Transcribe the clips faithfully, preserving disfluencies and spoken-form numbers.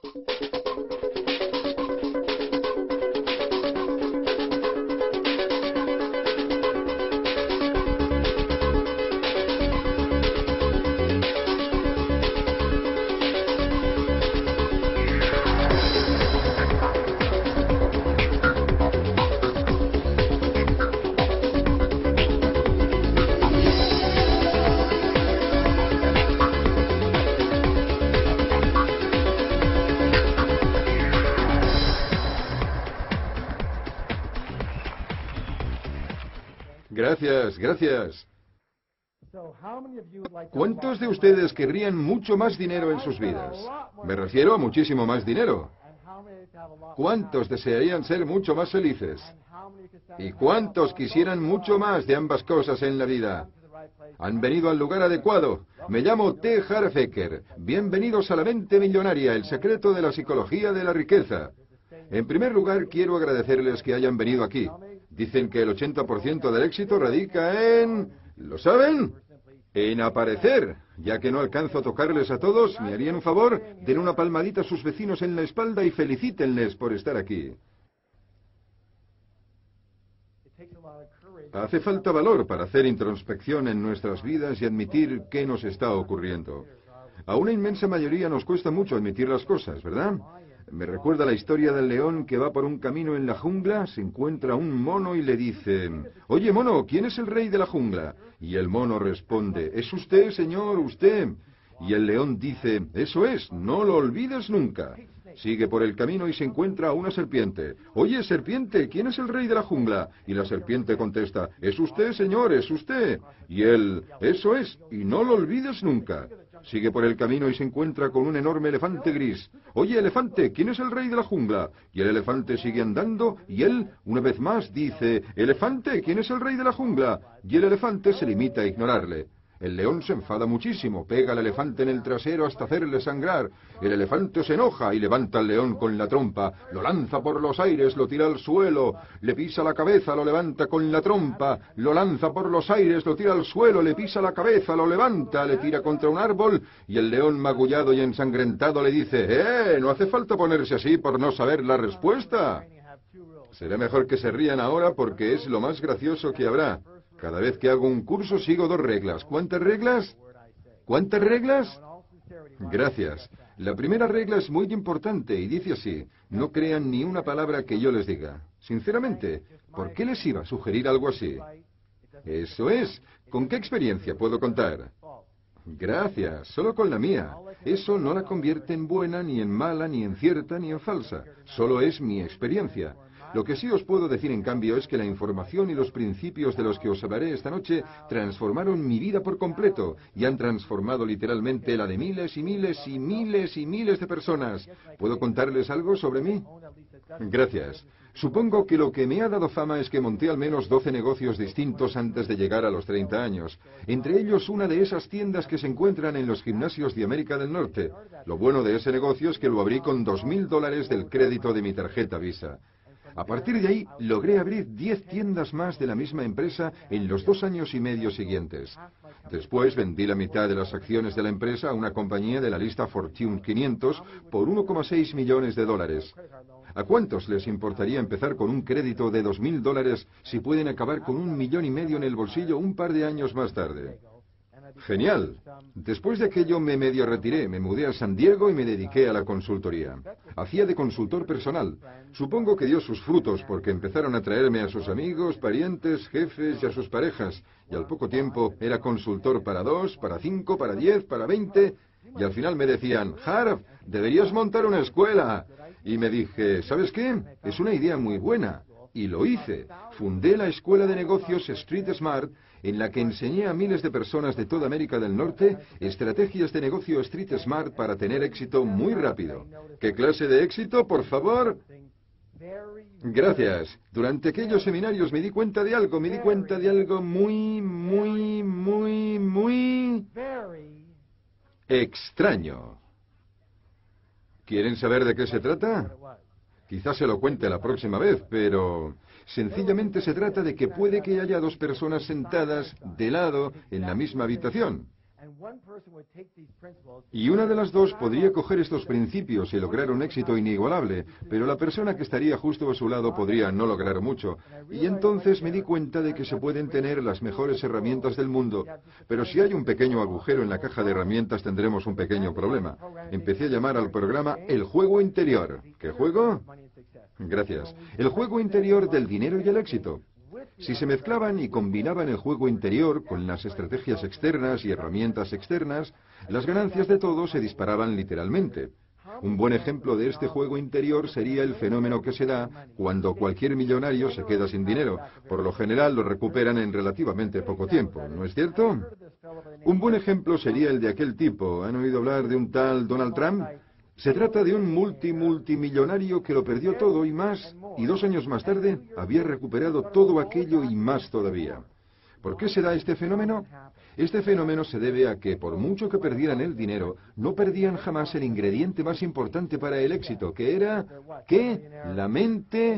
Gracias, gracias. ¿Cuántos de ustedes querrían mucho más dinero en sus vidas? Me refiero a muchísimo más dinero. ¿Cuántos desearían ser mucho más felices? ¿Y cuántos quisieran mucho más de ambas cosas en la vida? Han venido al lugar adecuado. Me llamo T. Harv Eker. Bienvenidos a la mente millonaria, el secreto de la psicología de la riqueza. En primer lugar, quiero agradecerles que hayan venido aquí. Dicen que el ochenta por ciento del éxito radica en... ¿Lo saben? En aparecer. Ya que no alcanzo a tocarles a todos, ¿me harían un favor? Den una palmadita a sus vecinos en la espalda y felicítenles por estar aquí. Hace falta valor para hacer introspección en nuestras vidas y admitir qué nos está ocurriendo. A una inmensa mayoría nos cuesta mucho admitir las cosas, ¿verdad? Me recuerda la historia del león que va por un camino en la jungla, se encuentra un mono y le dice: «Oye, mono, ¿quién es el rey de la jungla?» Y el mono responde: «Es usted, señor, usted». Y el león dice: «Eso es, no lo olvides nunca». Sigue por el camino y se encuentra a una serpiente. «Oye, serpiente, ¿quién es el rey de la jungla?» Y la serpiente contesta: «Es usted, señor, es usted». Y él: «Eso es, y no lo olvides nunca». Sigue por el camino y se encuentra con un enorme elefante gris. «Oye, elefante, ¿quién es el rey de la jungla?» Y el elefante sigue andando y él, una vez más, dice: «Elefante, ¿quién es el rey de la jungla?» Y el elefante se limita a ignorarle. El león se enfada muchísimo, pega al elefante en el trasero hasta hacerle sangrar. El elefante se enoja y levanta al león con la trompa, lo lanza por los aires, lo tira al suelo, le pisa la cabeza, lo levanta con la trompa, lo lanza por los aires, lo tira al suelo, le pisa la cabeza, lo levanta, le tira contra un árbol y el león magullado y ensangrentado le dice: «¡Eh! No hace falta ponerse así por no saber la respuesta». Será mejor que se rían ahora porque es lo más gracioso que habrá. Cada vez que hago un curso sigo dos reglas. ¿Cuántas reglas? ¿Cuántas reglas? Gracias. La primera regla es muy importante y dice así: no crean ni una palabra que yo les diga. Sinceramente, ¿por qué les iba a sugerir algo así? Eso es. ¿Con qué experiencia puedo contar? Gracias, solo con la mía. Eso no la convierte en buena, ni en mala, ni en cierta, ni en falsa. Solo es mi experiencia. Lo que sí os puedo decir, en cambio, es que la información y los principios de los que os hablaré esta noche transformaron mi vida por completo y han transformado literalmente la de miles y miles y miles y miles de personas. ¿Puedo contarles algo sobre mí? Gracias. Supongo que lo que me ha dado fama es que monté al menos doce negocios distintos antes de llegar a los treinta años. Entre ellos una de esas tiendas que se encuentran en los gimnasios de América del Norte. Lo bueno de ese negocio es que lo abrí con dos mil dólares del crédito de mi tarjeta Visa. A partir de ahí, logré abrir diez tiendas más de la misma empresa en los dos años y medio siguientes. Después vendí la mitad de las acciones de la empresa a una compañía de la lista Fortune quinientos por uno coma seis millones de dólares. ¿A cuántos les importaría empezar con un crédito de dos mil dólares si pueden acabar con un millón y medio en el bolsillo un par de años más tarde? Genial. Después de aquello me medio retiré, me mudé a San Diego y me dediqué a la consultoría. Hacía de consultor personal. Supongo que dio sus frutos porque empezaron a traerme a sus amigos, parientes, jefes y a sus parejas. Y al poco tiempo era consultor para dos, para cinco, para diez, para veinte. Y al final me decían: «Harv, deberías montar una escuela». Y me dije: ¿sabes qué? Es una idea muy buena. Y lo hice. Fundé la escuela de negocios Street Smart, en la que enseñé a miles de personas de toda América del Norte estrategias de negocio Street Smart para tener éxito muy rápido. ¿Qué clase de éxito, por favor? Gracias. Durante aquellos seminarios me di cuenta de algo, me di cuenta de algo muy, muy, muy, muy extraño. ¿Quieren saber de qué se trata? Quizás se lo cuente la próxima vez, pero sencillamente se trata de que puede que haya dos personas sentadas de lado en la misma habitación. Y una de las dos podría coger estos principios y lograr un éxito inigualable, pero la persona que estaría justo a su lado podría no lograr mucho. Y entonces me di cuenta de que se pueden tener las mejores herramientas del mundo, pero si hay un pequeño agujero en la caja de herramientas tendremos un pequeño problema. Empecé a llamar al programa el juego interior. ¿Qué juego? Gracias. El juego interior del dinero y el éxito. Si se mezclaban y combinaban el juego interior con las estrategias externas y herramientas externas, las ganancias de todos se disparaban literalmente. Un buen ejemplo de este juego interior sería el fenómeno que se da cuando cualquier millonario se queda sin dinero. Por lo general lo recuperan en relativamente poco tiempo, ¿no es cierto? Un buen ejemplo sería el de aquel tipo. ¿Han oído hablar de un tal Donald Trump? Se trata de un multi-multimillonario que lo perdió todo y más, y dos años más tarde había recuperado todo aquello y más todavía. ¿Por qué se da este fenómeno? Este fenómeno se debe a que, por mucho que perdieran el dinero, no perdían jamás el ingrediente más importante para el éxito, que era, ¿qué? La mente.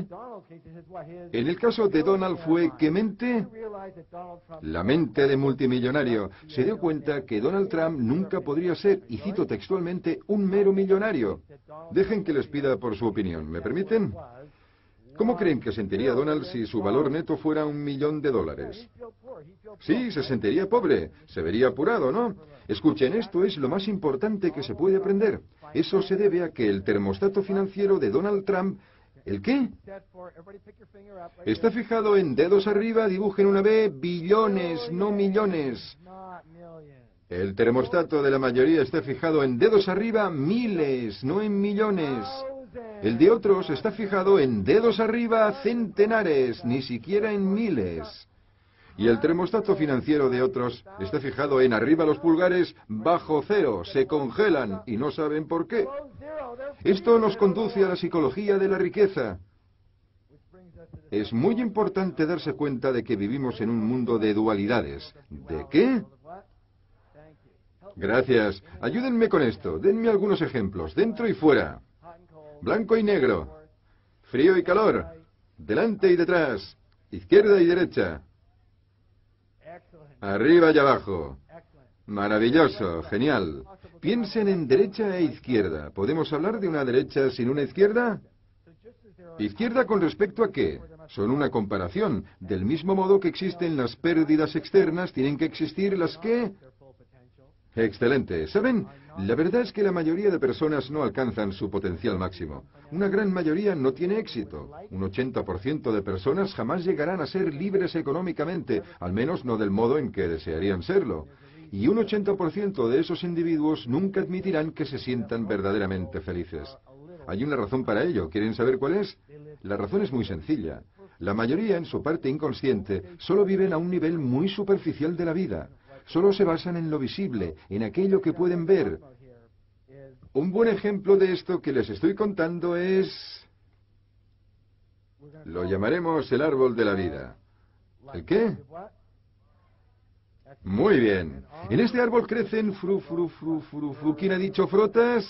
En el caso de Donald fue, ¿qué mente? La mente de multimillonario. Se dio cuenta que Donald Trump nunca podría ser, y cito textualmente, un mero millonario. Dejen que les pida por su opinión, ¿me permiten? ¿Cómo creen que sentiría Donald si su valor neto fuera un millón de dólares? Sí, se sentiría pobre, se vería apurado, ¿no? Escuchen, esto es lo más importante que se puede aprender. Eso se debe a que el termostato financiero de Donald Trump, ¿el qué? Está fijado en dedos arriba, dibujen una B, billones, no millones. El termostato de la mayoría está fijado en dedos arriba, miles, no en millones. El de otros está fijado en dedos arriba, centenares, ni siquiera en miles. Y el termostato financiero de otros está fijado en arriba los pulgares, bajo cero, se congelan y no saben por qué. Esto nos conduce a la psicología de la riqueza. Es muy importante darse cuenta de que vivimos en un mundo de dualidades. ¿De qué? Gracias. Ayúdenme con esto. Denme algunos ejemplos, dentro y fuera. Blanco y negro. Frío y calor. Delante y detrás. Izquierda y derecha. Arriba y abajo. Maravilloso, genial. Piensen en derecha e izquierda. ¿Podemos hablar de una derecha sin una izquierda? ¿Izquierda con respecto a qué? Son una comparación. Del mismo modo que existen las pérdidas externas, tienen que existir las que... Excelente. ¿Saben? La verdad es que la mayoría de personas no alcanzan su potencial máximo. Una gran mayoría no tiene éxito. Un ochenta por ciento de personas jamás llegarán a ser libres económicamente, al menos no del modo en que desearían serlo. Y un ochenta por ciento de esos individuos nunca admitirán que se sientan verdaderamente felices. Hay una razón para ello. ¿Quieren saber cuál es? La razón es muy sencilla. La mayoría, en su parte inconsciente, solo viven a un nivel muy superficial de la vida. Solo se basan en lo visible, en aquello que pueden ver. Un buen ejemplo de esto que les estoy contando es... Lo llamaremos el árbol de la vida. ¿El qué? Muy bien. En este árbol crecen fru, fru, fru, fru, fru. ¿Quién ha dicho frutas?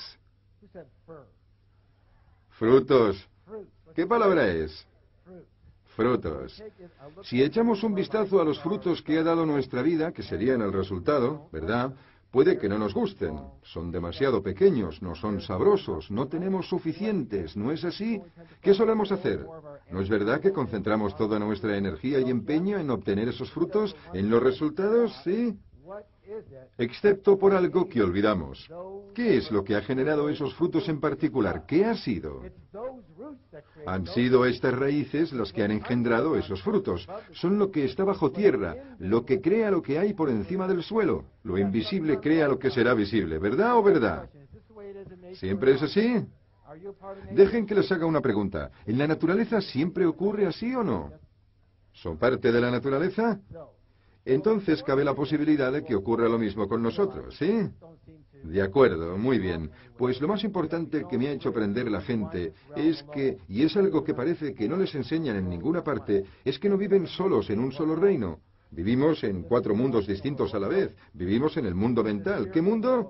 Frutos. ¿Qué palabra es? Frutos. Si echamos un vistazo a los frutos que ha dado nuestra vida, que serían el resultado, ¿verdad? Puede que no nos gusten. Son demasiado pequeños, no son sabrosos, no tenemos suficientes, ¿no es así? ¿Qué solemos hacer? ¿No es verdad que concentramos toda nuestra energía y empeño en obtener esos frutos, en los resultados? ¿Sí? Excepto por algo que olvidamos. ¿Qué es lo que ha generado esos frutos en particular? ¿Qué ha sido? Han sido estas raíces las que han engendrado esos frutos. Son lo que está bajo tierra, lo que crea lo que hay por encima del suelo. Lo invisible crea lo que será visible, ¿verdad o verdad? ¿Siempre es así? Dejen que les haga una pregunta. ¿En la naturaleza siempre ocurre así o no? ¿Son parte de la naturaleza? Entonces cabe la posibilidad de que ocurra lo mismo con nosotros, ¿sí? De acuerdo, muy bien. Pues lo más importante que me ha hecho aprender la gente es que, y es algo que parece que no les enseñan en ninguna parte, es que no viven solos en un solo reino. Vivimos en cuatro mundos distintos a la vez. Vivimos en el mundo mental. ¿Qué mundo?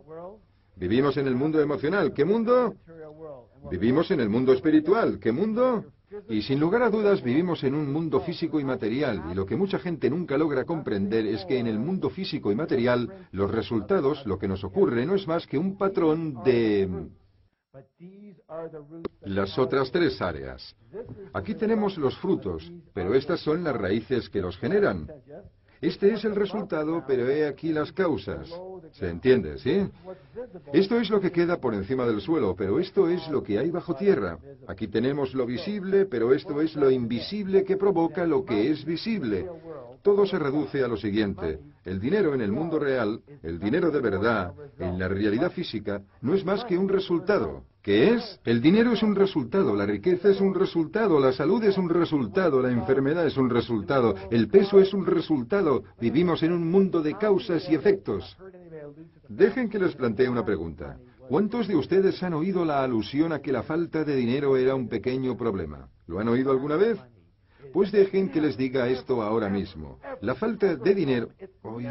Vivimos en el mundo emocional. ¿Qué mundo? Vivimos en el mundo espiritual. ¿Qué mundo? Y sin lugar a dudas vivimos en un mundo físico y material, y lo que mucha gente nunca logra comprender es que en el mundo físico y material, los resultados, lo que nos ocurre, no es más que un patrón de las otras tres áreas. Aquí tenemos los frutos, pero estas son las raíces que los generan. Este es el resultado, pero he aquí las causas. ¿Se entiende, sí? Esto es lo que queda por encima del suelo, pero esto es lo que hay bajo tierra. Aquí tenemos lo visible, pero esto es lo invisible que provoca lo que es visible. Todo se reduce a lo siguiente. El dinero en el mundo real, el dinero de verdad, en la realidad física, no es más que un resultado. ¿Qué es? El dinero es un resultado, la riqueza es un resultado, la salud es un resultado, la enfermedad es un resultado, el peso es un resultado. Vivimos en un mundo de causas y efectos. Dejen que les plantee una pregunta. ¿Cuántos de ustedes han oído la alusión a que la falta de dinero era un pequeño problema? ¿Lo han oído alguna vez? Pues dejen que les diga esto ahora mismo. La falta de dinero... Uy.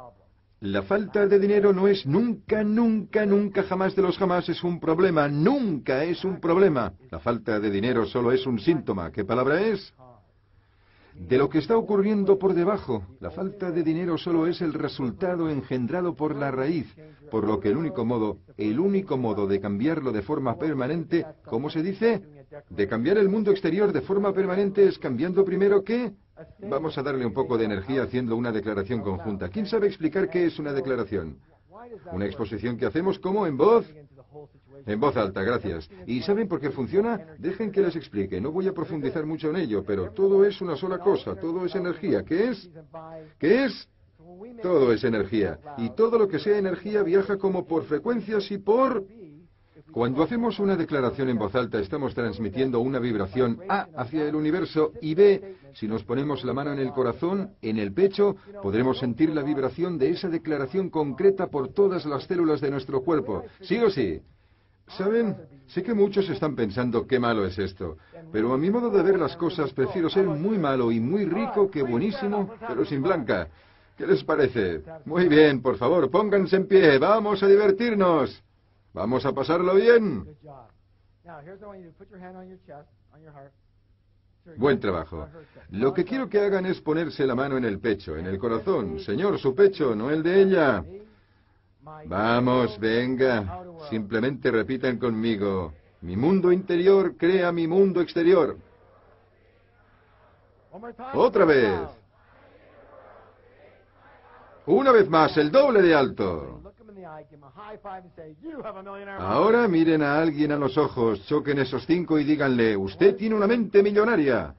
La falta de dinero no es nunca, nunca, nunca, jamás de los jamás es un problema. Nunca es un problema. La falta de dinero solo es un síntoma. ¿Qué palabra es? De lo que está ocurriendo por debajo. La falta de dinero solo es el resultado engendrado por la raíz. Por lo que el único modo, el único modo de cambiarlo de forma permanente, ¿cómo se dice? De cambiar el mundo exterior de forma permanente es cambiando primero ¿qué? Vamos a darle un poco de energía haciendo una declaración conjunta. ¿Quién sabe explicar qué es una declaración? Una exposición que hacemos ¿cómo? ¿En voz? En voz alta, gracias. ¿Y saben por qué funciona? Dejen que les explique. No voy a profundizar mucho en ello, pero todo es una sola cosa. Todo es energía. ¿Qué es? ¿Qué es? Todo es energía. Y todo lo que sea energía viaja como por frecuencias y por... Cuando hacemos una declaración en voz alta, estamos transmitiendo una vibración A hacia el universo y B, si nos ponemos la mano en el corazón, en el pecho, podremos sentir la vibración de esa declaración concreta por todas las células de nuestro cuerpo. ¿Sí o sí? ¿Saben? Sé que muchos están pensando qué malo es esto, pero a mi modo de ver las cosas prefiero ser muy malo y muy rico que buenísimo, pero sin blanca. ¿Qué les parece? Muy bien, por favor, pónganse en pie, vamos a divertirnos. Vamos a pasarlo bien. Buen trabajo. Lo que quiero que hagan es ponerse la mano en el pecho, en el corazón. Señor, su pecho, no el de ella. Vamos, venga. Simplemente repitan conmigo. Mi mundo interior crea mi mundo exterior. Otra vez. Una vez más, el doble de alto. Ahora miren a alguien a los ojos, choquen esos cinco y díganle, usted tiene una mente millonaria.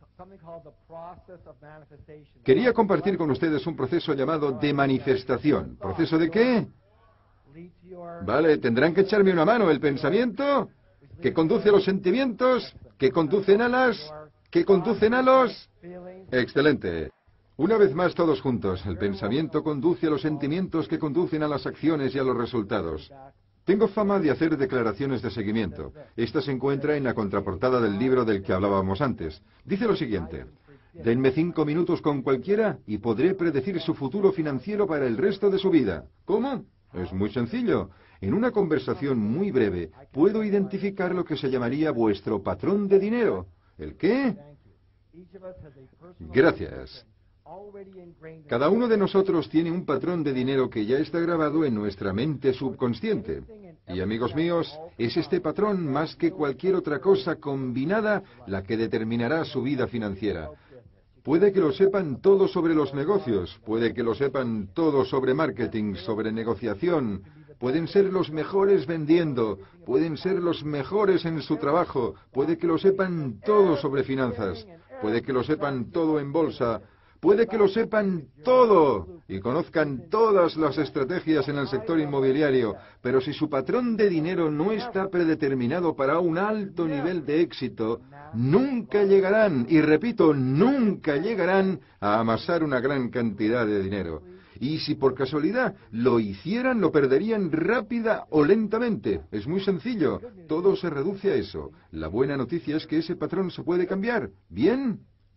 Quería compartir con ustedes un proceso llamado de manifestación. ¿Proceso de qué? Vale, tendrán que echarme una mano. ¿El pensamiento? ¿Que conduce a los sentimientos? ¿Que conducen a las? ¿Que conducen a los? Excelente. Una vez más todos juntos, el pensamiento conduce a los sentimientos que conducen a las acciones y a los resultados. Tengo fama de hacer declaraciones de seguimiento. Esta se encuentra en la contraportada del libro del que hablábamos antes. Dice lo siguiente: denme cinco minutos con cualquiera y podré predecir su futuro financiero para el resto de su vida. ¿Cómo? Es muy sencillo. En una conversación muy breve puedo identificar lo que se llamaría vuestro patrón de dinero. ¿El qué? Gracias. Cada uno de nosotros tiene un patrón de dinero que ya está grabado en nuestra mente subconsciente. Y amigos míos, es este patrón más que cualquier otra cosa combinada la que determinará su vida financiera. Puede que lo sepan todo sobre los negocios, puede que lo sepan todo sobre marketing, sobre negociación, pueden ser los mejores vendiendo, pueden ser los mejores en su trabajo, puede que lo sepan todo sobre finanzas, puede que lo sepan todo en bolsa, puede que lo sepan todo y conozcan todas las estrategias en el sector inmobiliario, pero si su patrón de dinero no está predeterminado para un alto nivel de éxito, nunca llegarán, y repito, nunca llegarán a amasar una gran cantidad de dinero. Y si por casualidad lo hicieran, lo perderían rápida o lentamente. Es muy sencillo, todo se reduce a eso. La buena noticia es que ese patrón se puede cambiar. ¿Bien?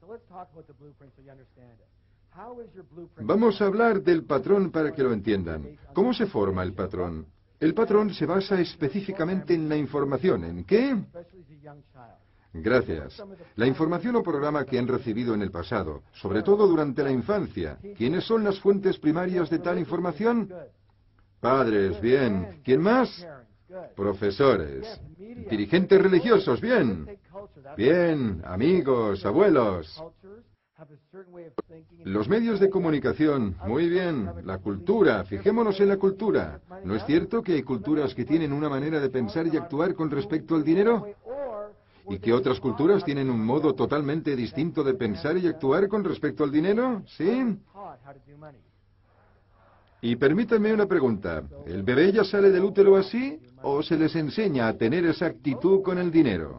Vamos a hablar del patrón para que lo entiendan. ¿Cómo se forma el patrón? El patrón se basa específicamente en la información. ¿En qué? Gracias. La información o programa que han recibido en el pasado, sobre todo durante la infancia, ¿quiénes son las fuentes primarias de tal información? Padres, bien. ¿Quién más? Profesores. Dirigentes religiosos, bien. Bien, amigos, abuelos. Los medios de comunicación, muy bien. La cultura, fijémonos en la cultura. ¿No es cierto que hay culturas que tienen una manera de pensar y actuar con respecto al dinero? ¿Y que otras culturas tienen un modo totalmente distinto de pensar y actuar con respecto al dinero? ¿Sí? Y permítanme una pregunta. ¿El bebé ya sale del útero así o se les enseña a tener esa actitud con el dinero?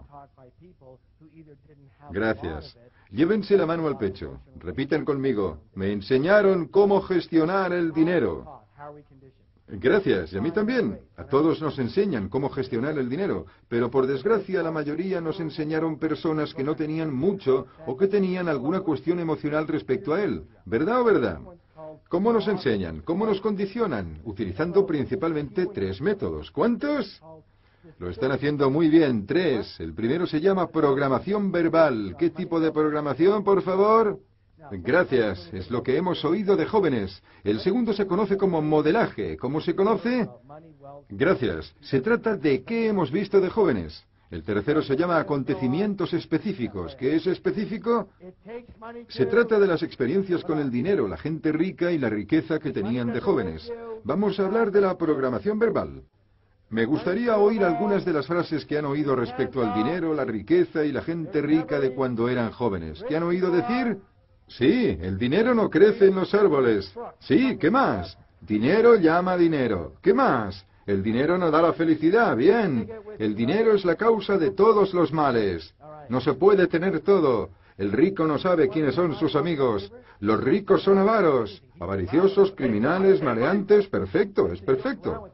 Gracias. Llévense la mano al pecho. Repiten conmigo. Me enseñaron cómo gestionar el dinero. Gracias, y a mí también. A todos nos enseñan cómo gestionar el dinero, pero por desgracia la mayoría nos enseñaron personas que no tenían mucho o que tenían alguna cuestión emocional respecto a él. ¿Verdad o verdad? ¿Cómo nos enseñan? ¿Cómo nos condicionan? Utilizando principalmente tres métodos. ¿Cuántos? Lo están haciendo muy bien, tres. El primero se llama programación verbal. ¿Qué tipo de programación, por favor? Gracias, es lo que hemos oído de jóvenes. El segundo se conoce como modelaje. ¿Cómo se conoce? Gracias. Se trata de qué hemos visto de jóvenes. El tercero se llama acontecimientos específicos. ¿Qué es específico? Se trata de las experiencias con el dinero, la gente rica y la riqueza que tenían de jóvenes. Vamos a hablar de la programación verbal. Me gustaría oír algunas de las frases que han oído respecto al dinero, la riqueza y la gente rica de cuando eran jóvenes. ¿Qué han oído decir? Sí, el dinero no crece en los árboles. Sí, ¿qué más? Dinero llama dinero. ¿Qué más? El dinero no da la felicidad. Bien. El dinero es la causa de todos los males. No se puede tener todo. El rico no sabe quiénes son sus amigos. Los ricos son avaros, avariciosos, criminales, maleantes. Perfecto, es perfecto.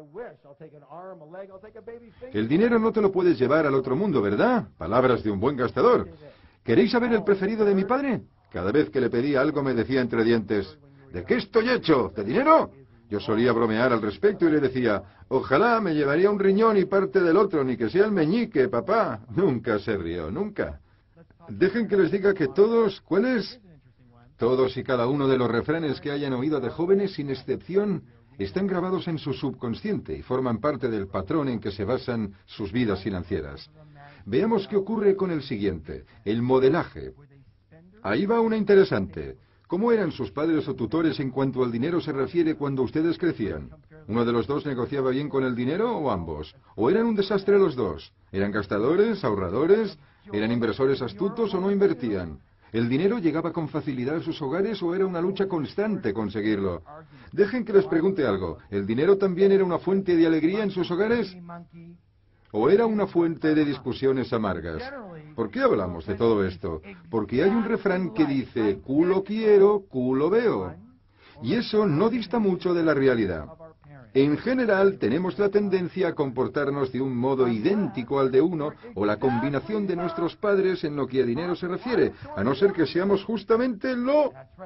El dinero no te lo puedes llevar al otro mundo, ¿verdad? Palabras de un buen gastador. ¿Queréis saber el preferido de mi padre? Cada vez que le pedía algo me decía entre dientes, ¿de qué estoy hecho? ¿De dinero? Yo solía bromear al respecto y le decía, ojalá me llevaría un riñón y parte del otro, ni que sea el meñique, papá. Nunca se rió, nunca. Dejen que les diga que todos, ¿cuáles? Todos y cada uno de los refranes que hayan oído de jóvenes, sin excepción, están grabados en su subconsciente y forman parte del patrón en que se basan sus vidas financieras. Veamos qué ocurre con el siguiente, el modelaje. Ahí va una interesante. ¿Cómo eran sus padres o tutores en cuanto al dinero se refiere cuando ustedes crecían? ¿Uno de los dos negociaba bien con el dinero o ambos? ¿O eran un desastre los dos? ¿Eran gastadores, ahorradores? ¿Eran inversores astutos o no invertían? ¿El dinero llegaba con facilidad a sus hogares o era una lucha constante conseguirlo? Dejen que les pregunte algo. ¿El dinero también era una fuente de alegría en sus hogares? ¿O era una fuente de discusiones amargas? ¿Por qué hablamos de todo esto? Porque hay un refrán que dice, culo quiero, culo veo. Y eso no dista mucho de la realidad. En general, tenemos la tendencia a comportarnos de un modo idéntico al de uno o la combinación de nuestros padres en lo que a dinero se refiere, a no ser que seamos justamente lo...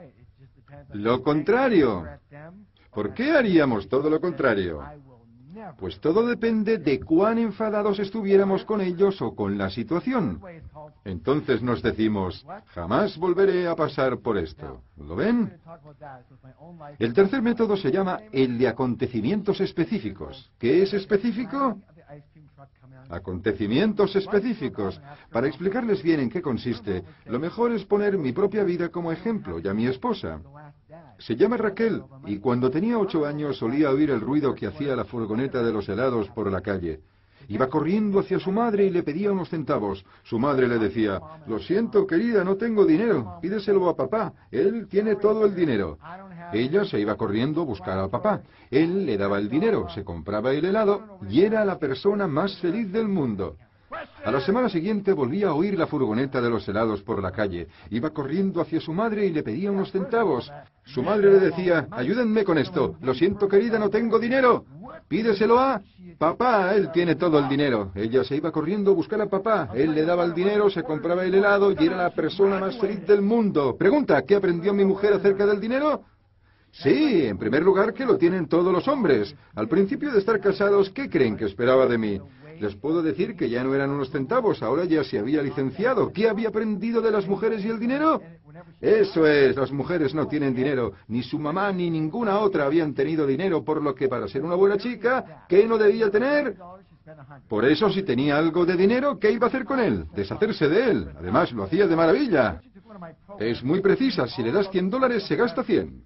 lo contrario. ¿Por qué haríamos todo lo contrario? Pues todo depende de cuán enfadados estuviéramos con ellos o con la situación. Entonces nos decimos, jamás volveré a pasar por esto. ¿Lo ven? El tercer método se llama el de acontecimientos específicos. ¿Qué es específico? Acontecimientos específicos. Para explicarles bien en qué consiste, lo mejor es poner mi propia vida como ejemplo y a mi esposa. Se llama Raquel, y cuando tenía ocho años solía oír el ruido que hacía la furgoneta de los helados por la calle. Iba corriendo hacia su madre y le pedía unos centavos. Su madre le decía, lo siento, querida, no tengo dinero, pídeselo a papá, él tiene todo el dinero. Ella se iba corriendo a buscar a papá. Él le daba el dinero, se compraba el helado y era la persona más feliz del mundo. A la semana siguiente volvía a oír la furgoneta de los helados por la calle. Iba corriendo hacia su madre y le pedía unos centavos. Su madre le decía, ayúdenme con esto. Lo siento, querida, no tengo dinero. Pídeselo a papá, él tiene todo el dinero. Ella se iba corriendo a buscar a papá. Él le daba el dinero, se compraba el helado y era la persona más feliz del mundo. Pregunta, ¿qué aprendió mi mujer acerca del dinero? Sí, en primer lugar que lo tienen todos los hombres. Al principio de estar casados, ¿qué creen que esperaba de mí? Les puedo decir que ya no eran unos centavos, ahora ya se había licenciado. ¿Qué había aprendido de las mujeres y el dinero? Eso es, las mujeres no tienen dinero. Ni su mamá ni ninguna otra habían tenido dinero, por lo que para ser una buena chica, ¿qué no debía tener? Por eso, si tenía algo de dinero, ¿qué iba a hacer con él? Deshacerse de él. Además, lo hacía de maravilla. Es muy precisa. Si le das cien dólares, se gasta cien.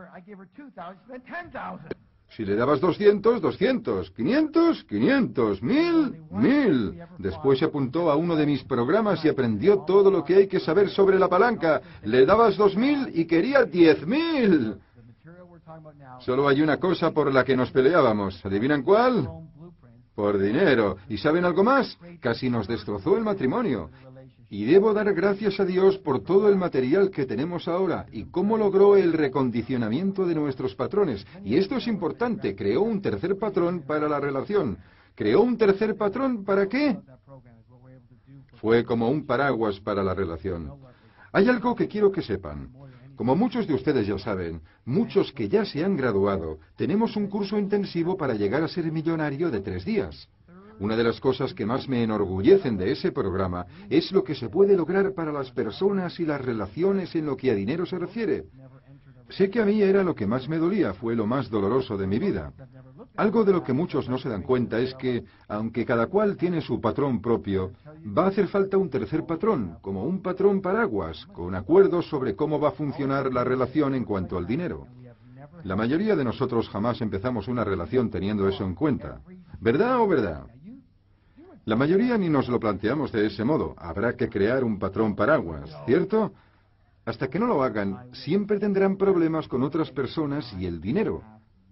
Si le dabas doscientos, doscientos. quinientos, quinientos. mil, mil. Después se apuntó a uno de mis programas y aprendió todo lo que hay que saber sobre la palanca. Le dabas dos mil y quería diez mil. Solo hay una cosa por la que nos peleábamos. ¿Adivinan cuál? Por dinero. ¿Y saben algo más? Casi nos destrozó el matrimonio. Y debo dar gracias a Dios por todo el material que tenemos ahora y cómo logró el recondicionamiento de nuestros patrones. Y esto es importante, creó un tercer patrón para la relación. ¿Creó un tercer patrón para qué? Fue como un paraguas para la relación. Hay algo que quiero que sepan. Como muchos de ustedes ya saben, muchos que ya se han graduado, tenemos un curso intensivo para llegar a ser millonario de tres días. Una de las cosas que más me enorgullecen de ese programa es lo que se puede lograr para las personas y las relaciones en lo que a dinero se refiere. Sé que a mí era lo que más me dolía, fue lo más doloroso de mi vida. Algo de lo que muchos no se dan cuenta es que, aunque cada cual tiene su patrón propio, va a hacer falta un tercer patrón, como un patrón paraguas, con acuerdos sobre cómo va a funcionar la relación en cuanto al dinero. La mayoría de nosotros jamás empezamos una relación teniendo eso en cuenta. ¿Verdad o verdad? La mayoría ni nos lo planteamos de ese modo. Habrá que crear un patrón paraguas, ¿cierto? Hasta que no lo hagan, siempre tendrán problemas con otras personas y el dinero.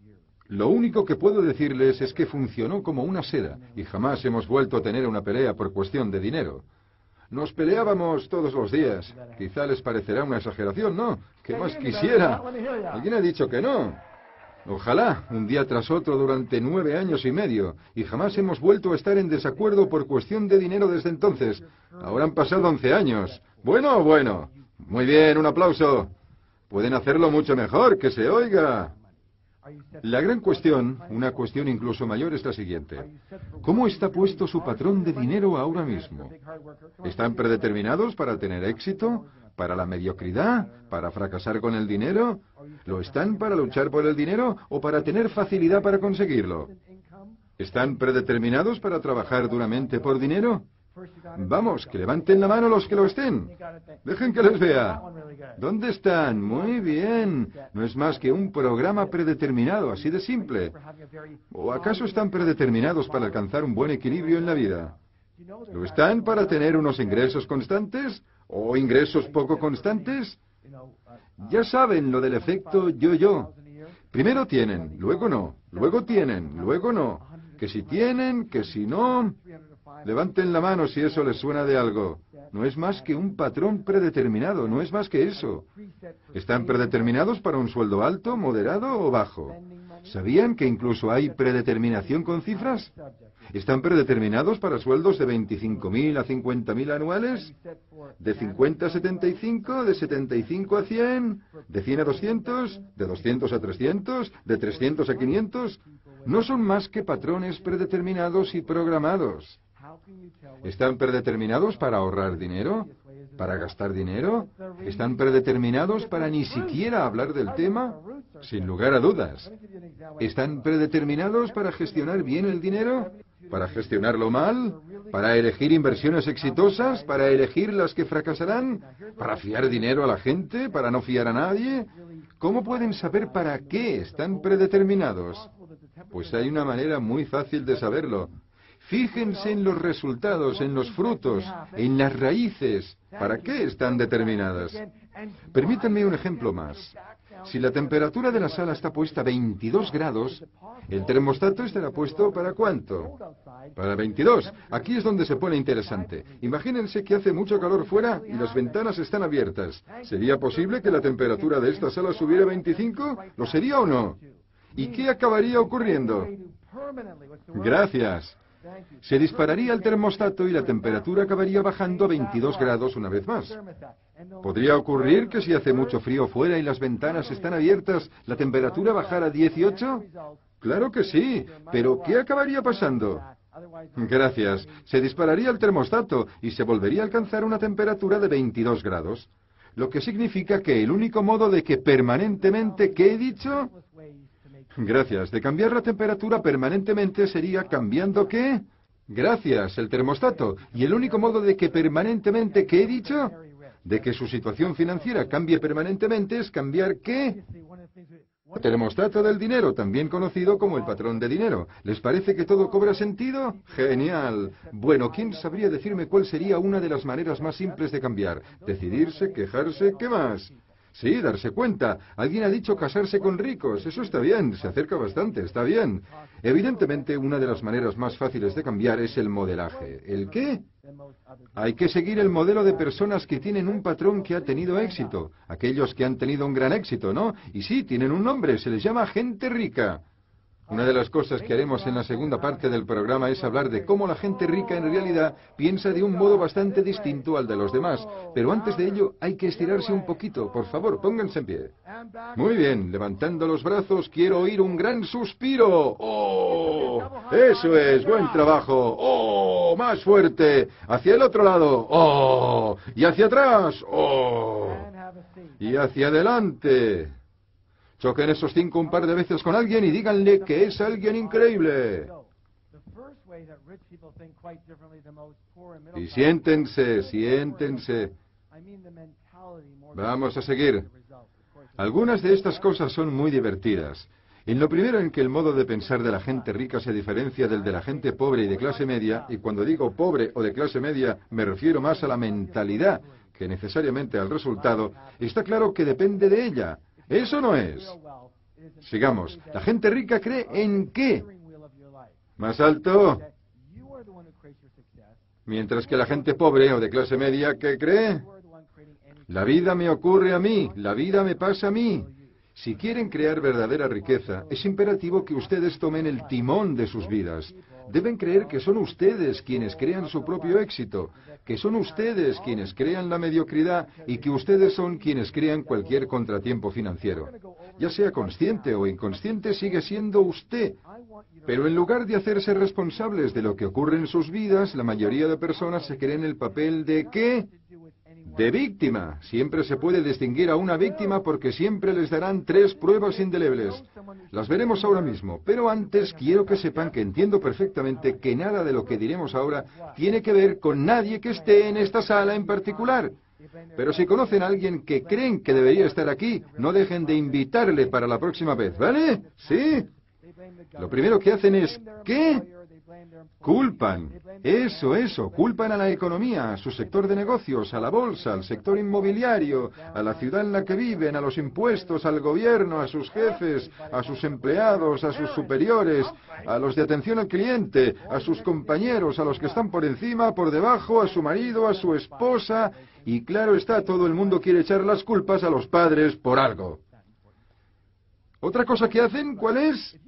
Lo único que puedo decirles es que funcionó como una seda y jamás hemos vuelto a tener una pelea por cuestión de dinero. Nos peleábamos todos los días. Quizá les parecerá una exageración, ¿no? ¿Qué más quisiera? ¿Alguien ha dicho que no? Ojalá, un día tras otro durante nueve años y medio, y jamás hemos vuelto a estar en desacuerdo por cuestión de dinero desde entonces. Ahora han pasado once años. ¿Bueno o bueno? Muy bien, un aplauso. Pueden hacerlo mucho mejor, que se oiga. La gran cuestión, una cuestión incluso mayor, es la siguiente. ¿Cómo está puesto su patrón de dinero ahora mismo? ¿Están predeterminados para tener éxito? ¿Para la mediocridad? ¿Para fracasar con el dinero? ¿Lo están para luchar por el dinero o para tener facilidad para conseguirlo? ¿Están predeterminados para trabajar duramente por dinero? Vamos, que levanten la mano los que lo estén. Dejen que les vea. ¿Dónde están? Muy bien. No es más que un programa predeterminado, así de simple. ¿O acaso están predeterminados para alcanzar un buen equilibrio en la vida? ¿Lo están para tener unos ingresos constantes o ingresos poco constantes? Ya saben lo del efecto yo-yo. Primero tienen, luego no, luego tienen, luego no. Que si tienen, que si no. Levanten la mano si eso les suena de algo. No es más que un patrón predeterminado, no es más que eso. ¿Están predeterminados para un sueldo alto, moderado o bajo? ¿Sabían que incluso hay predeterminación con cifras? ¿Están predeterminados para sueldos de veinticinco mil a cincuenta mil anuales? ¿De cincuenta a setenta y cinco? ¿De setenta y cinco a cien? ¿De cien a doscientos? ¿De doscientos a trescientos? ¿De trescientos a quinientos? No son más que patrones predeterminados y programados. ¿Están predeterminados para ahorrar dinero? ¿Para gastar dinero? ¿Están predeterminados para ni siquiera hablar del tema? Sin lugar a dudas. ¿Están predeterminados para gestionar bien el dinero? ¿Para gestionarlo mal? ¿Para elegir inversiones exitosas? ¿Para elegir las que fracasarán? ¿Para fiar dinero a la gente? ¿Para no fiar a nadie? ¿Cómo pueden saber para qué están predeterminados? Pues hay una manera muy fácil de saberlo. Fíjense en los resultados, en los frutos, en las raíces. ¿Para qué están determinadas? Permítanme un ejemplo más. Si la temperatura de la sala está puesta a veintidós grados, el termostato estará puesto ¿para cuánto? Para veintidós. Aquí es donde se pone interesante. Imagínense que hace mucho calor fuera y las ventanas están abiertas. ¿Sería posible que la temperatura de esta sala subiera a veinticinco? ¿Lo sería o no? ¿Y qué acabaría ocurriendo? Gracias. Se dispararía el termostato y la temperatura acabaría bajando a veintidós grados una vez más. ¿Podría ocurrir que si hace mucho frío fuera y las ventanas están abiertas, la temperatura bajara a dieciocho? Claro que sí, pero ¿qué acabaría pasando? Gracias. Se dispararía el termostato y se volvería a alcanzar una temperatura de veintidós grados. Lo que significa que el único modo de que permanentemente, ¿qué he dicho? Gracias. De cambiar la temperatura permanentemente sería cambiando ¿qué? Gracias, el termostato. Y el único modo de que permanentemente, ¿qué he dicho? De que su situación financiera cambie permanentemente es cambiar ¿qué? Termostato del dinero, también conocido como el patrón de dinero. ¿Les parece que todo cobra sentido? ¡Genial! Bueno, ¿quién sabría decirme cuál sería una de las maneras más simples de cambiar? Decidirse, quejarse, ¿qué más? Sí, darse cuenta. Alguien ha dicho casarse con ricos. Eso está bien, se acerca bastante, está bien. Evidentemente, una de las maneras más fáciles de cambiar es el modelaje. ¿El qué? Hay que seguir el modelo de personas que tienen un patrón que ha tenido éxito. Aquellos que han tenido un gran éxito, ¿no? Y sí, tienen un nombre, se les llama gente rica. Una de las cosas que haremos en la segunda parte del programa es hablar de cómo la gente rica en realidad piensa de un modo bastante distinto al de los demás. Pero antes de ello hay que estirarse un poquito. Por favor, pónganse en pie. Muy bien, levantando los brazos quiero oír un gran suspiro. ¡Oh! Eso es, buen trabajo. ¡Oh! Más fuerte. Hacia el otro lado. ¡Oh! Y hacia atrás. ¡Oh! Y hacia adelante. Choquen esos cinco un par de veces con alguien y díganle que es alguien increíble. Y siéntense, siéntense. Vamos a seguir. Algunas de estas cosas son muy divertidas. En lo primero en que el modo de pensar de la gente rica se diferencia del de la gente pobre y de clase media, y cuando digo pobre o de clase media me refiero más a la mentalidad que necesariamente al resultado, está claro que depende de ella. Eso no es. Sigamos. La gente rica cree en ¿qué? Más alto. Mientras que la gente pobre o de clase media, ¿qué cree? La vida me ocurre a mí, la vida me pasa a mí. Si quieren crear verdadera riqueza, es imperativo que ustedes tomen el timón de sus vidas. Deben creer que son ustedes quienes crean su propio éxito, que son ustedes quienes crean la mediocridad y que ustedes son quienes crean cualquier contratiempo financiero. Ya sea consciente o inconsciente, sigue siendo usted. Pero en lugar de hacerse responsables de lo que ocurre en sus vidas, la mayoría de personas se creen el papel de ¿qué? De víctima. Siempre se puede distinguir a una víctima porque siempre les darán tres pruebas indelebles. Las veremos ahora mismo, pero antes quiero que sepan que entiendo perfectamente que nada de lo que diremos ahora tiene que ver con nadie que esté en esta sala en particular. Pero si conocen a alguien que creen que debería estar aquí, no dejen de invitarle para la próxima vez, ¿vale? ¿Sí? Lo primero que hacen es, ¿qué? Culpan. Eso, eso. Culpan a la economía, a su sector de negocios, a la bolsa, al sector inmobiliario, a la ciudad en la que viven, a los impuestos, al gobierno, a sus jefes, a sus empleados, a sus superiores, a los de atención al cliente, a sus compañeros, a los que están por encima, por debajo, a su marido, a su esposa. Y claro está, todo el mundo quiere echar las culpas a los padres por algo. ¿Otra cosa que hacen? ¿Cuál es?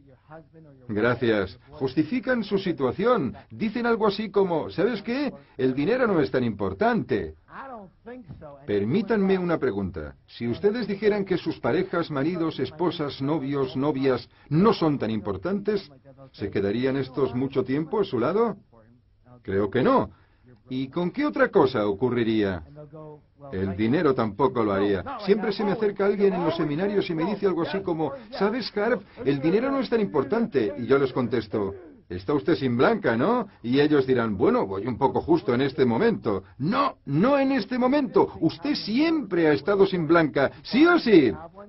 Gracias. Justifican su situación. Dicen algo así como, ¿sabes qué? El dinero no es tan importante. Permítanme una pregunta. Si ustedes dijeran que sus parejas, maridos, esposas, novios, novias no son tan importantes, ¿se quedarían estos mucho tiempo a su lado? Creo que no. ¿Y con qué otra cosa ocurriría? El dinero tampoco lo haría. Siempre se me acerca alguien en los seminarios y me dice algo así como, ¿sabes, Harv? El dinero no es tan importante. Y yo les contesto, está usted sin blanca, ¿no? Y ellos dirán, bueno, voy un poco justo en este momento. No, no en este momento. Usted siempre ha estado sin blanca, ¿sí o sí?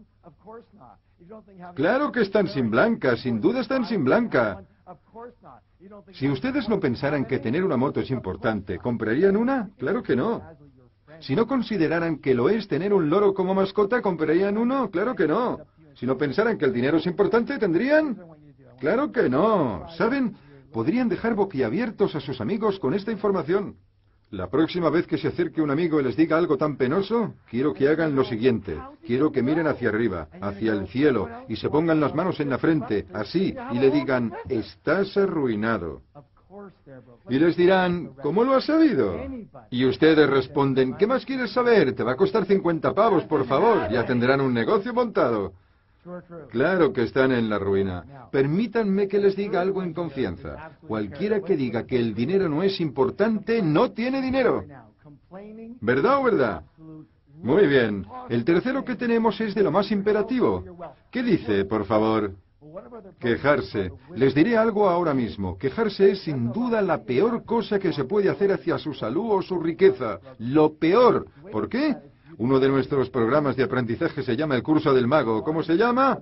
Claro que están sin blanca, sin duda están sin blanca. Si ustedes no pensaran que tener una moto es importante, ¿comprarían una? Claro que no. Si no consideraran que lo es tener un loro como mascota, ¿comprarían uno? Claro que no. Si no pensaran que el dinero es importante, ¿tendrían? Claro que no. ¿Saben? Podrían dejar boquiabiertos a sus amigos con esta información. La próxima vez que se acerque un amigo y les diga algo tan penoso, quiero que hagan lo siguiente. Quiero que miren hacia arriba, hacia el cielo, y se pongan las manos en la frente, así, y le digan, estás arruinado. Y les dirán, ¿cómo lo has sabido? Y ustedes responden, ¿qué más quieres saber? Te va a costar cincuenta pavos, por favor, ya tendrán un negocio montado. Claro que están en la ruina. Permítanme que les diga algo en confianza. Cualquiera que diga que el dinero no es importante, no tiene dinero. ¿Verdad o verdad? Muy bien. El tercero que tenemos es de lo más imperativo. ¿Qué dice, por favor? Quejarse. Les diré algo ahora mismo. Quejarse es sin duda la peor cosa que se puede hacer hacia su salud o su riqueza. Lo peor. ¿Por qué? Uno de nuestros programas de aprendizaje se llama el Curso del Mago. ¿Cómo se llama?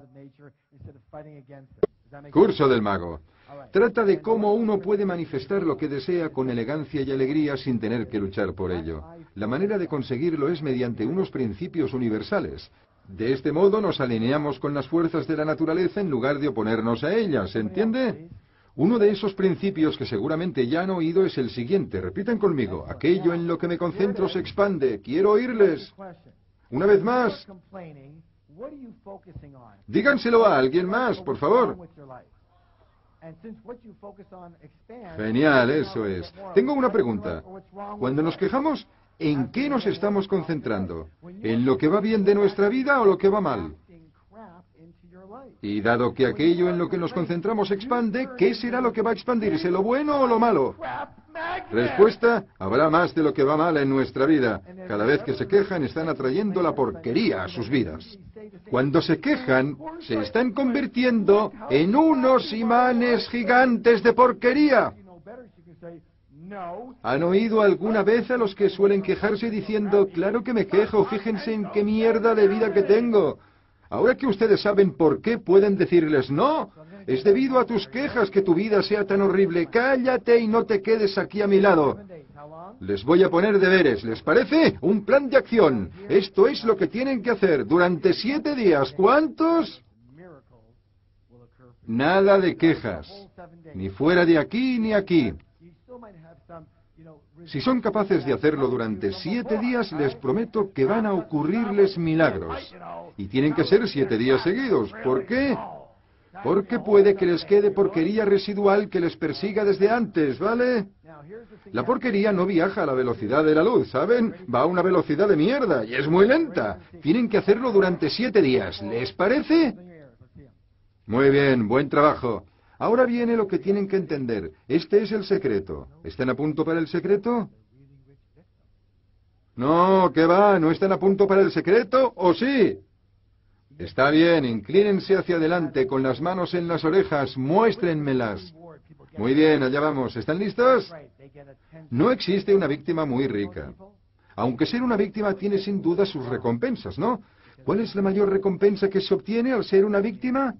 Curso del Mago. Trata de cómo uno puede manifestar lo que desea con elegancia y alegría sin tener que luchar por ello. La manera de conseguirlo es mediante unos principios universales. De este modo nos alineamos con las fuerzas de la naturaleza en lugar de oponernos a ellas, ¿entiende? Uno de esos principios que seguramente ya han oído es el siguiente. Repiten conmigo. Aquello en lo que me concentro se expande. Quiero oírles. Una vez más. Díganselo a alguien más, por favor. Genial, eso es. Tengo una pregunta. Cuando nos quejamos, ¿en qué nos estamos concentrando? ¿En lo que va bien de nuestra vida o lo que va mal? Y dado que aquello en lo que nos concentramos expande, ¿qué será lo que va a expandirse, lo bueno o lo malo? Respuesta, habrá más de lo que va mal en nuestra vida. Cada vez que se quejan, están atrayendo la porquería a sus vidas. Cuando se quejan, se están convirtiendo en unos imanes gigantes de porquería. ¿Han oído alguna vez a los que suelen quejarse diciendo, claro que me quejo, fíjense en qué mierda de vida que tengo? Ahora que ustedes saben por qué, pueden decirles, no, es debido a tus quejas que tu vida sea tan horrible. Cállate y no te quedes aquí a mi lado. Les voy a poner deberes, ¿les parece? Un plan de acción. Esto es lo que tienen que hacer durante siete días. ¿Cuántos? Nada de quejas. Ni fuera de aquí ni aquí. Si son capaces de hacerlo durante siete días, les prometo que van a ocurrirles milagros. Y tienen que ser siete días seguidos. ¿Por qué? Porque puede que les quede porquería residual que les persiga desde antes, ¿vale? La porquería no viaja a la velocidad de la luz, ¿saben? Va a una velocidad de mierda y es muy lenta. Tienen que hacerlo durante siete días. ¿Les parece? Muy bien, buen trabajo. Ahora viene lo que tienen que entender. Este es el secreto. ¿Están a punto para el secreto? No, ¿qué va? ¿No están a punto para el secreto? ¿O sí? Está bien, inclínense hacia adelante con las manos en las orejas, muéstrenmelas. Muy bien, allá vamos. ¿Están listos? No existe una víctima muy rica. Aunque ser una víctima tiene sin duda sus recompensas, ¿no? ¿Cuál es la mayor recompensa que se obtiene al ser una víctima?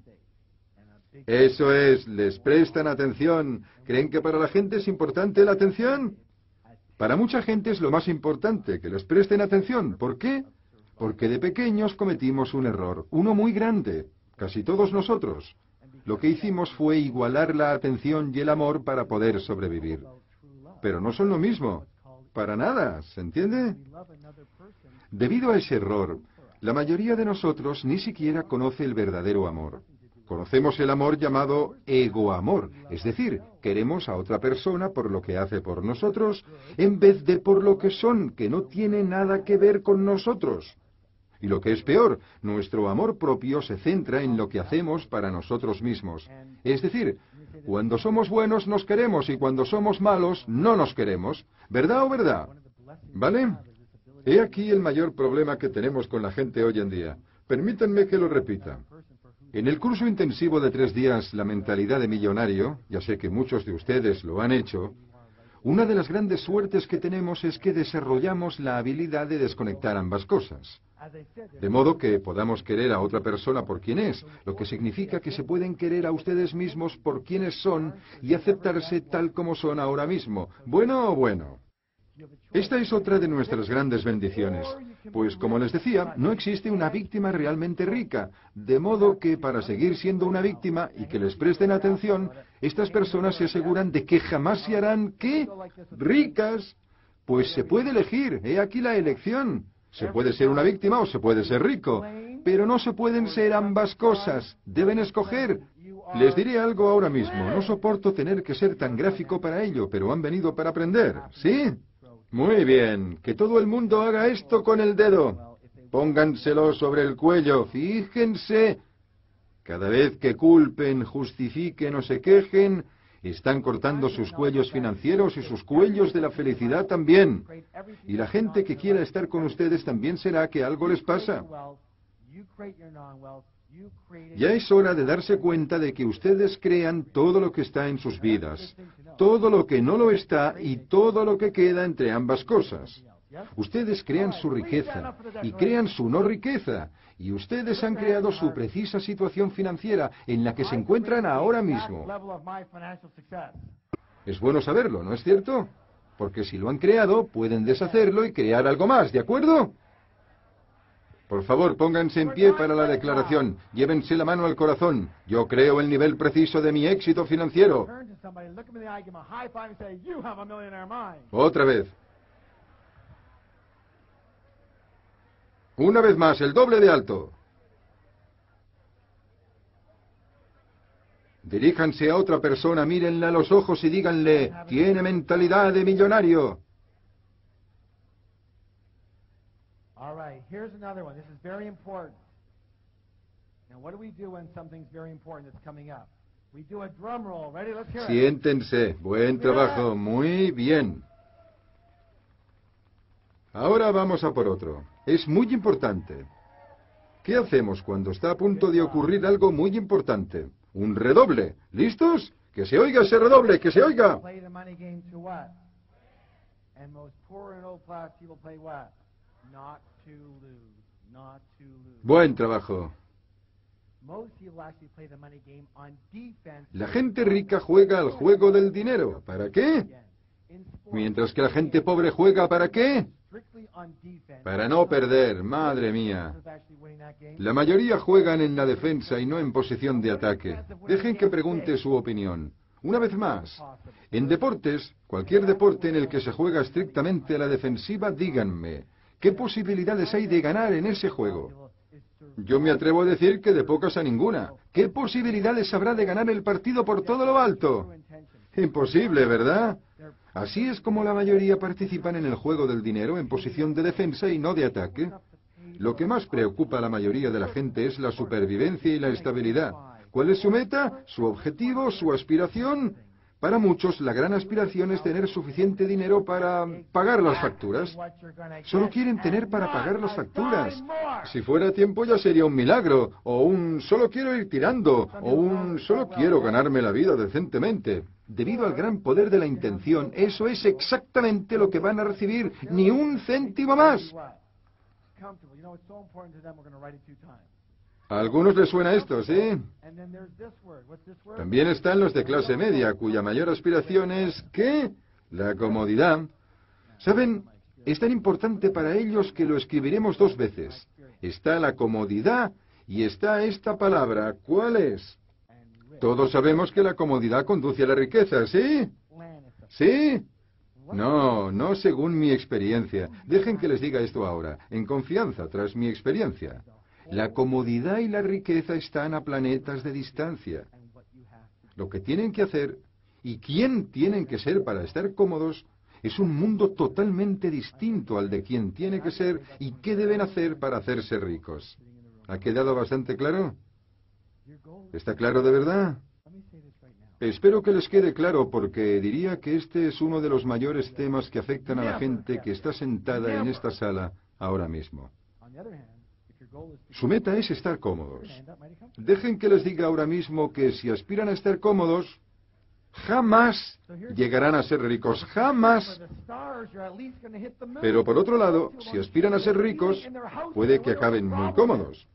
Eso es, les prestan atención. ¿Creen que para la gente es importante la atención? Para mucha gente es lo más importante, que les presten atención. ¿Por qué? Porque de pequeños cometimos un error, uno muy grande, casi todos nosotros. Lo que hicimos fue igualar la atención y el amor para poder sobrevivir. Pero no son lo mismo, para nada, ¿se entiende? Debido a ese error, la mayoría de nosotros ni siquiera conoce el verdadero amor. Conocemos el amor llamado egoamor, es decir, queremos a otra persona por lo que hace por nosotros, en vez de por lo que son, que no tiene nada que ver con nosotros. Y lo que es peor, nuestro amor propio se centra en lo que hacemos para nosotros mismos. Es decir, cuando somos buenos nos queremos y cuando somos malos no nos queremos. ¿Verdad o verdad? ¿Vale? He aquí el mayor problema que tenemos con la gente hoy en día. Permítanme que lo repita. En el curso intensivo de tres días, La mentalidad de millonario, ya sé que muchos de ustedes lo han hecho, una de las grandes suertes que tenemos es que desarrollamos la habilidad de desconectar ambas cosas. De modo que podamos querer a otra persona por quien es, lo que significa que se pueden querer a ustedes mismos por quienes son y aceptarse tal como son ahora mismo. ¿Bueno o bueno? Esta es otra de nuestras grandes bendiciones, pues como les decía, no existe una víctima realmente rica, de modo que para seguir siendo una víctima y que les presten atención, estas personas se aseguran de que jamás se harán, ¿qué? Ricas. Pues se puede elegir, he aquí la elección. Se puede ser una víctima o se puede ser rico, pero no se pueden ser ambas cosas, deben escoger. Les diré algo ahora mismo, no soporto tener que ser tan gráfico para ello, pero han venido para aprender, ¿sí? Muy bien, que todo el mundo haga esto con el dedo. Pónganselo sobre el cuello, fíjense. Cada vez que culpen, justifiquen o se quejen, están cortando sus cuellos financieros y sus cuellos de la felicidad también. Y la gente que quiera estar con ustedes también será que algo les pasa. Ya es hora de darse cuenta de que ustedes crean todo lo que está en sus vidas, todo lo que no lo está y todo lo que queda entre ambas cosas. Ustedes crean su riqueza y crean su no riqueza, y ustedes han creado su precisa situación financiera en la que se encuentran ahora mismo. Es bueno saberlo, ¿no es cierto? Porque si lo han creado, pueden deshacerlo y crear algo más, ¿de acuerdo? Por favor, pónganse en pie para la declaración. Llévense la mano al corazón. Yo creo el nivel preciso de mi éxito financiero. Otra vez. Una vez más, el doble de alto. Diríjanse a otra persona, mírenla a los ojos y díganle, tiene mentalidad de millonario. All right, here's another one. This is very important. Now, what do we do when something's very important that's coming up? We do a drum roll. Ready? Let's hear it. Siéntense. Buen trabajo. Muy bien. Ahora vamos a por otro. Es muy importante. ¿Qué hacemos cuando está a punto de ocurrir algo muy importante? Un redoble. ¿Listos? Que se oiga ese redoble, que se oiga. Play the money game to what? And most poor and old class people play what? Not to lose. Not to lose. Buen trabajo. Most people actually play the money game on defense. La gente rica juega al juego del dinero. ¿Para qué? Mientras que la gente pobre juega ¿para qué? Para no perder, madre mía. La mayoría juegan en la defensa y no en posición de ataque. Dejen que pregunte su opinión. Una vez más, en deportes, cualquier deporte en el que se juega estrictamente a la defensiva, díganme, ¿qué posibilidades hay de ganar en ese juego? Yo me atrevo a decir que de pocas a ninguna. ¿Qué posibilidades habrá de ganar el partido por todo lo alto? Imposible, ¿verdad? Así es como la mayoría participan en el juego del dinero en posición de defensa y no de ataque. Lo que más preocupa a la mayoría de la gente es la supervivencia y la estabilidad. ¿Cuál es su meta? ¿Su objetivo? ¿Su aspiración? Para muchos, la gran aspiración es tener suficiente dinero para pagar las facturas. Solo quieren tener para pagar las facturas. Si fuera tiempo ya sería un milagro, o un solo quiero ir tirando, o un solo quiero ganarme la vida decentemente. Debido al gran poder de la intención, eso es exactamente lo que van a recibir, ni un céntimo más. A algunos les suena esto, ¿sí? También están los de clase media, cuya mayor aspiración es, ¿qué? La comodidad. ¿Saben? Es tan importante para ellos que lo escribiremos dos veces. Está la comodidad y está esta palabra. ¿Cuál es? Todos sabemos que la comodidad conduce a la riqueza, ¿sí? ¿Sí? No, no según mi experiencia. Dejen que les diga esto ahora, en confianza, tras mi experiencia. La comodidad y la riqueza están a planetas de distancia. Lo que tienen que hacer, y quién tienen que ser para estar cómodos, es un mundo totalmente distinto al de quién tiene que ser y qué deben hacer para hacerse ricos. ¿Ha quedado bastante claro? ¿Está claro de verdad? Espero que les quede claro porque diría que este es uno de los mayores temas que afectan a la gente que está sentada en esta sala ahora mismo. Su meta es estar cómodos. Dejen que les diga ahora mismo que si aspiran a estar cómodos, jamás llegarán a ser ricos, jamás. Pero por otro lado, si aspiran a ser ricos, puede que acaben muy cómodos.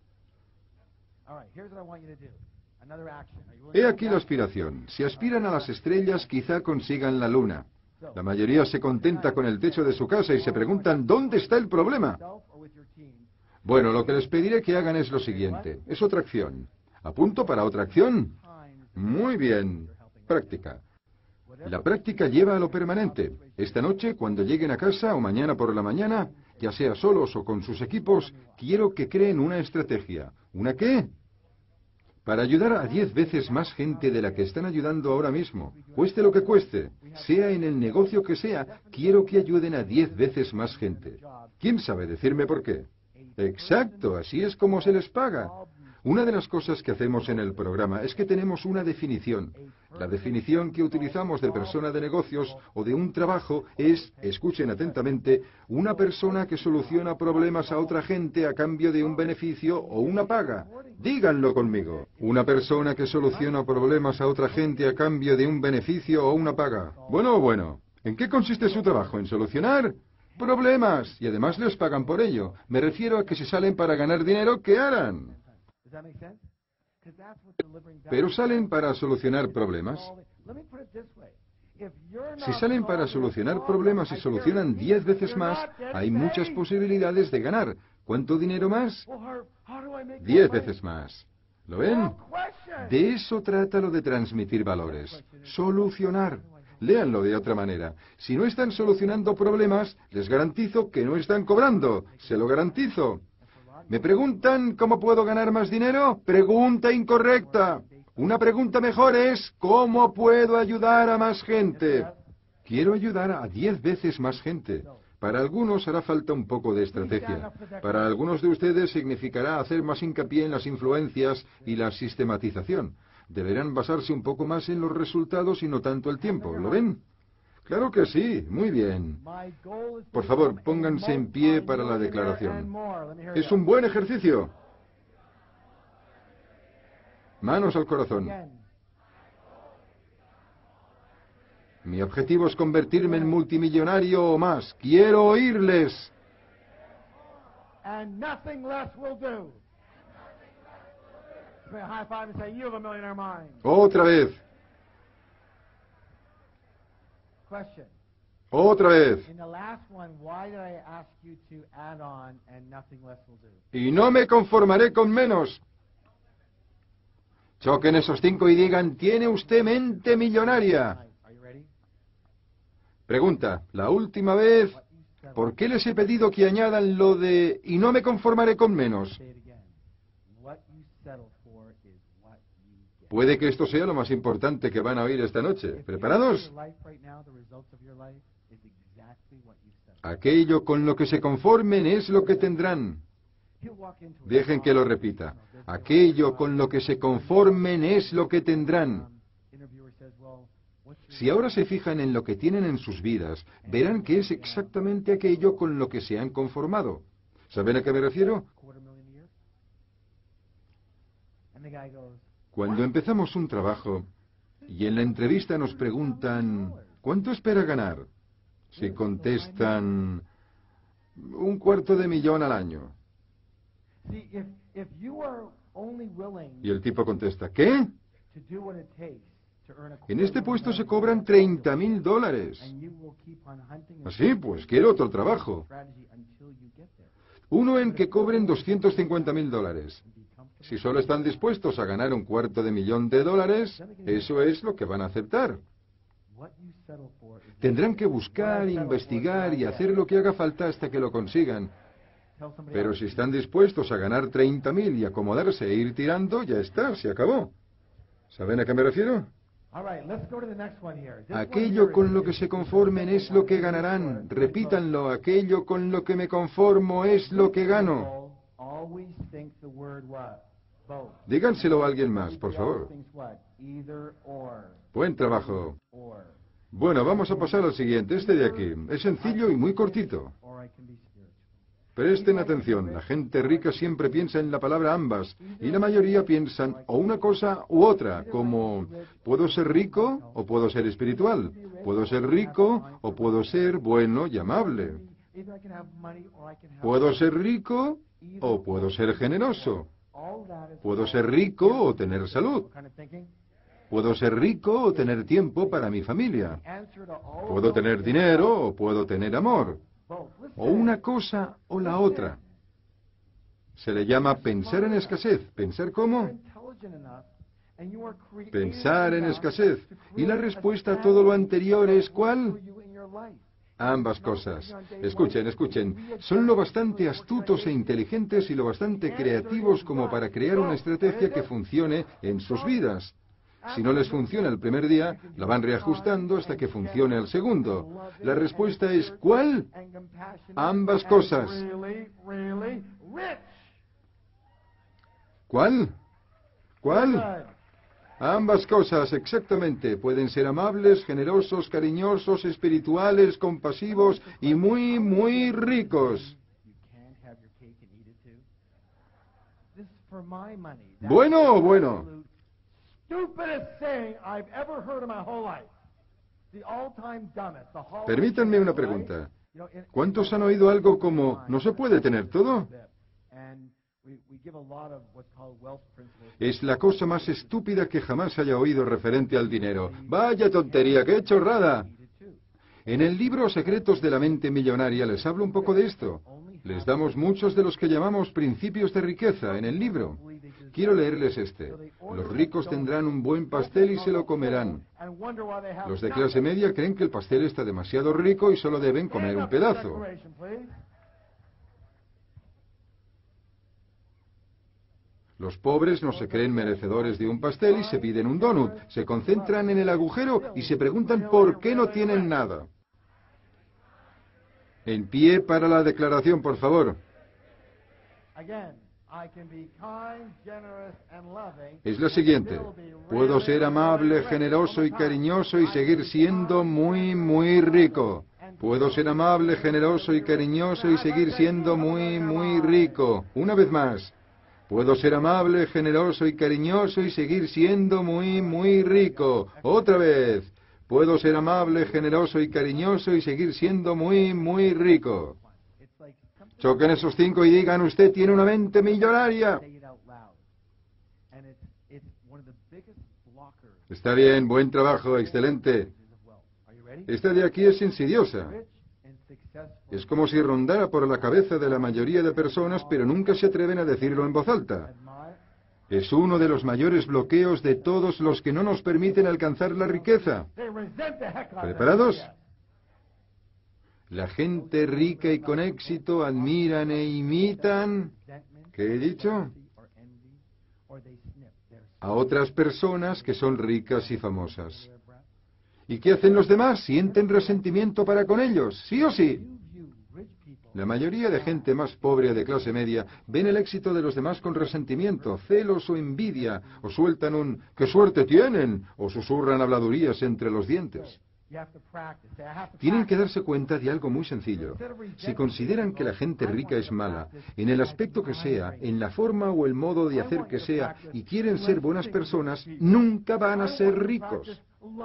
He aquí la aspiración. Si aspiran a las estrellas, quizá consigan la luna. La mayoría se contenta con el techo de su casa y se preguntan, ¿dónde está el problema? Bueno, lo que les pediré que hagan es lo siguiente. Es otra acción. ¿A punto para otra acción? Muy bien. Práctica. La práctica lleva a lo permanente. Esta noche, cuando lleguen a casa o mañana por la mañana, ya sea solos o con sus equipos, quiero que creen una estrategia. ¿Una qué? Para ayudar a diez veces más gente de la que están ayudando ahora mismo. Cueste lo que cueste, sea en el negocio que sea, quiero que ayuden a diez veces más gente. ¿Quién sabe decirme por qué? Exacto, así es como se les paga. Una de las cosas que hacemos en el programa es que tenemos una definición. La definición que utilizamos de persona de negocios o de un trabajo es, escuchen atentamente, una persona que soluciona problemas a otra gente a cambio de un beneficio o una paga. Díganlo conmigo. Una persona que soluciona problemas a otra gente a cambio de un beneficio o una paga. Bueno, bueno. ¿En qué consiste su trabajo? ¿En solucionar problemas? Y además les pagan por ello. Me refiero a que si salen para ganar dinero, ¿qué harán? Pero salen para solucionar problemas. Si salen para solucionar problemas y solucionan diez veces más, hay muchas posibilidades de ganar. ¿Cuánto dinero más? Diez veces más. ¿Lo ven? De eso trata lo de transmitir valores. Solucionar. Léanlo de otra manera. Si no están solucionando problemas, les garantizo que no están cobrando. Se lo garantizo. ¿Me preguntan cómo puedo ganar más dinero? Pregunta incorrecta. Una pregunta mejor es, ¿cómo puedo ayudar a más gente? Quiero ayudar a diez veces más gente. Para algunos hará falta un poco de estrategia. Para algunos de ustedes significará hacer más hincapié en las influencias y la sistematización. Deberán basarse un poco más en los resultados y no tanto el tiempo. ¿Lo ven? Claro que sí, muy bien. Por favor, pónganse en pie para la declaración. Es un buen ejercicio. Manos al corazón. Mi objetivo es convertirme en multimillonario o más. Quiero oírles. Otra vez. Otra vez. Y no me conformaré con menos. Choquen esos cinco y digan, ¿tiene usted mente millonaria? Pregunta, la última vez, ¿por qué les he pedido que añadan lo de y no me conformaré con menos? Puede que esto sea lo más importante que van a oír esta noche. ¿Preparados? Aquello con lo que se conformen es lo que tendrán. Dejen que lo repita. Aquello con lo que se conformen es lo que tendrán. Si ahora se fijan en lo que tienen en sus vidas, verán que es exactamente aquello con lo que se han conformado. ¿Saben a qué me refiero? Cuando empezamos un trabajo y en la entrevista nos preguntan, ¿cuánto espera ganar? Si contestan, un cuarto de millón al año. Y el tipo contesta, ¿qué? En este puesto se cobran treinta mil dólares. Así, pues quiero otro trabajo. Uno en que cobren doscientos cincuenta mil dólares. Si solo están dispuestos a ganar un cuarto de millón de dólares, eso es lo que van a aceptar. Tendrán que buscar, investigar y hacer lo que haga falta hasta que lo consigan. Pero si están dispuestos a ganar treinta mil y acomodarse e ir tirando, ya está, se acabó. ¿Saben a qué me refiero? Aquello con lo que se conformen es lo que ganarán. Repítanlo, aquello con lo que me conformo es lo que gano. Díganselo a alguien más, por favor. Buen trabajo. Bueno, vamos a pasar al siguiente, este de aquí. Es sencillo y muy cortito. Presten atención, la gente rica siempre piensa en la palabra ambas, y la mayoría piensan o una cosa u otra, como ¿puedo ser rico o puedo ser espiritual? ¿Puedo ser rico o puedo ser bueno y amable? ¿Puedo ser rico o puedo ser generoso? ¿Puedo ser rico o tener salud? ¿Puedo ser rico o tener tiempo para mi familia? ¿Puedo tener dinero o puedo tener amor? O una cosa o la otra. Se le llama pensar en escasez. ¿Pensar cómo? Pensar en escasez. Y la respuesta a todo lo anterior es ¿cuál? Ambas cosas. Escuchen, escuchen. Son lo bastante astutos e inteligentes y lo bastante creativos como para crear una estrategia que funcione en sus vidas. Si no les funciona el primer día, la van reajustando hasta que funcione el segundo. La respuesta es ¿cuál? Ambas cosas. ¿Cuál? ¿Cuál? Good. Ambas cosas, exactamente. Pueden ser amables, generosos, cariñosos, espirituales, compasivos y muy, muy ricos. You can't have your cake and eat it too. This is for my money. That's ¿Bueno o the bueno? absolute Stupidest thing I've ever heard in my whole life. The all-time dumbest. The Hall of Permítanme Shame, una right? pregunta. You know, in- ¿Cuántos han oído algo como, no se puede tener todo? And we, we give a lot of what's called wealth principles. Es la cosa más estúpida que jamás haya oído referente al dinero. Vaya tontería, qué chorrada. En el libro Secretos de la Mente Millonaria les hablo un poco de esto. Les damos muchos de los que llamamos principios de riqueza en el libro. Quiero leerles este. Los ricos tendrán un buen pastel y se lo comerán. Los de clase media creen que el pastel está demasiado rico y solo deben comer un pedazo. Los pobres no se creen merecedores de un pastel y se piden un donut. Se concentran en el agujero y se preguntan por qué no tienen nada. En pie para la declaración, por favor. Es la siguiente. Puedo ser amable, generoso y cariñoso y seguir siendo muy, muy rico. Puedo ser amable, generoso y cariñoso y seguir siendo muy, muy rico. Una vez más. Puedo ser amable, generoso y cariñoso y seguir siendo muy, muy rico. Otra vez. Puedo ser amable, generoso y cariñoso y seguir siendo muy, muy rico. Choquen esos cinco y digan, usted tiene una mente millonaria. Está bien, buen trabajo, excelente. Esta de aquí es insidiosa. Es como si rondara por la cabeza de la mayoría de personas, pero nunca se atreven a decirlo en voz alta. Es uno de los mayores bloqueos de todos los que no nos permiten alcanzar la riqueza. ¿Preparados? La gente rica y con éxito admiran e imitan, ¿qué he dicho? A otras personas que son ricas y famosas. ¿Y qué hacen los demás? Sienten resentimiento para con ellos, ¿sí o sí? La mayoría de gente más pobre de clase media ven el éxito de los demás con resentimiento, celos o envidia, o sueltan un ¡qué suerte tienen! O susurran habladurías entre los dientes. Tienen que darse cuenta de algo muy sencillo. Si consideran que la gente rica es mala, en el aspecto que sea, en la forma o el modo de hacer que sea, y quieren ser buenas personas, nunca van a ser ricos.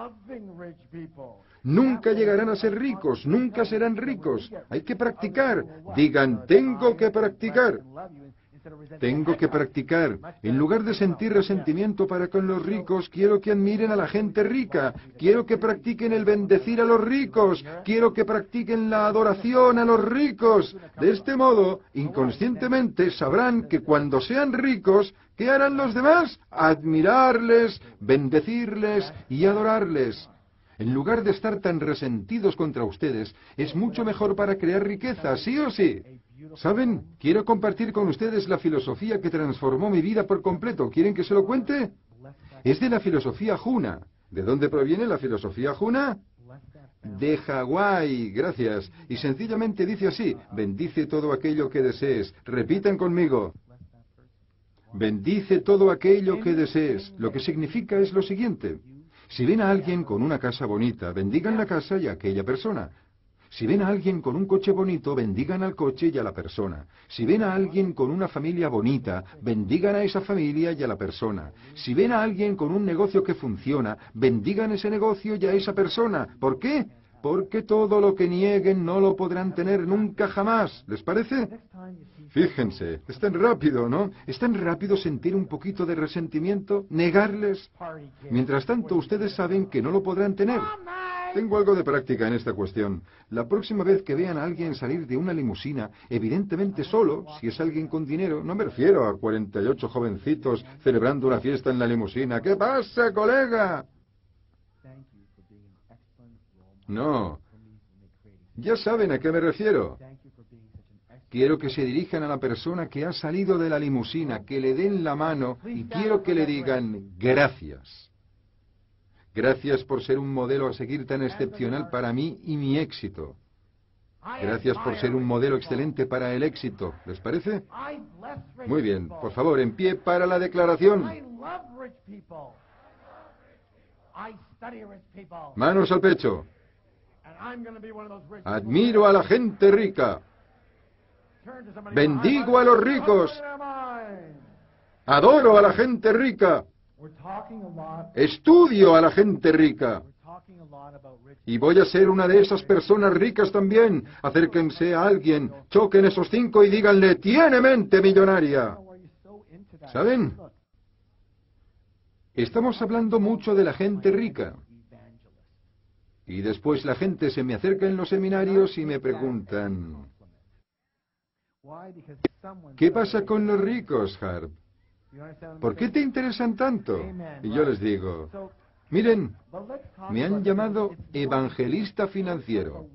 Nunca llegarán a ser ricos, nunca serán ricos. Hay que practicar. Digan, tengo que practicar. Tengo que practicar. En lugar de sentir resentimiento para con los ricos, quiero que admiren a la gente rica. Quiero que practiquen el bendecir a los ricos. Quiero que practiquen la adoración a los ricos. De este modo, inconscientemente sabrán que cuando sean ricos, ¿qué harán los demás? Admirarles, bendecirles y adorarles. En lugar de estar tan resentidos contra ustedes, es mucho mejor para crear riqueza, ¿sí o sí? ¿Saben? Quiero compartir con ustedes la filosofía que transformó mi vida por completo. ¿Quieren que se lo cuente? Es de la filosofía Juna. ¿De dónde proviene la filosofía Juna? De Hawái, gracias. Y sencillamente dice así, bendice todo aquello que desees. Repitan conmigo. Bendice todo aquello que desees. Lo que significa es lo siguiente. Si ven a alguien con una casa bonita, bendigan la casa y a aquella persona. Si ven a alguien con un coche bonito, bendigan al coche y a la persona. Si ven a alguien con una familia bonita, bendigan a esa familia y a la persona. Si ven a alguien con un negocio que funciona, bendigan ese negocio y a esa persona. ¿Por qué? Porque todo lo que nieguen no lo podrán tener nunca jamás. ¿Les parece? Fíjense, es tan rápido, ¿no? Es tan rápido sentir un poquito de resentimiento, negarles. Mientras tanto, ustedes saben que no lo podrán tener. Tengo algo de práctica en esta cuestión. La próxima vez que vean a alguien salir de una limusina, evidentemente solo, si es alguien con dinero, no me refiero a cuarenta y ocho jovencitos celebrando una fiesta en la limusina. ¿Qué pasa, colega? No. Ya saben a qué me refiero. Quiero que se dirijan a la persona que ha salido de la limusina, que le den la mano y quiero que le digan gracias. Gracias por ser un modelo a seguir tan excepcional para mí y mi éxito. Gracias por ser un modelo excelente para el éxito. ¿Les parece? Muy bien. Por favor, en pie para la declaración. Manos al pecho. Admiro a la gente rica. Bendigo a los ricos. Adoro a la gente rica. Estudio a la gente rica. Y voy a ser una de esas personas ricas también. Acérquense a alguien, choquen esos cinco y díganle, tiene mente millonaria. ¿Saben? Estamos hablando mucho de la gente rica. Y después la gente se me acerca en los seminarios y me preguntan, ¿qué pasa con los ricos, Harv? ¿Por qué te interesan tanto? Y yo les digo, miren, me han llamado evangelista financiero.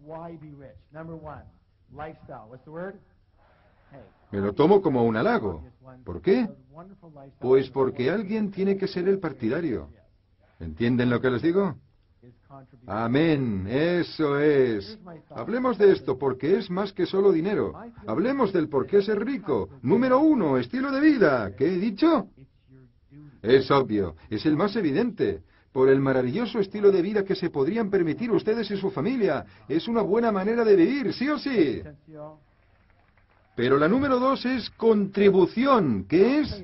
Me lo tomo como un halago. ¿Por qué? Pues porque alguien tiene que ser el partidario. ¿Entienden lo que les digo? Amén, eso es. Hablemos de esto porque es más que solo dinero. Hablemos del por qué ser rico. Número uno, estilo de vida. ¿Qué he dicho? Es obvio, es el más evidente. Por el maravilloso estilo de vida que se podrían permitir ustedes y su familia. Es una buena manera de vivir, sí o sí. Pero la número dos es contribución. ¿Qué es?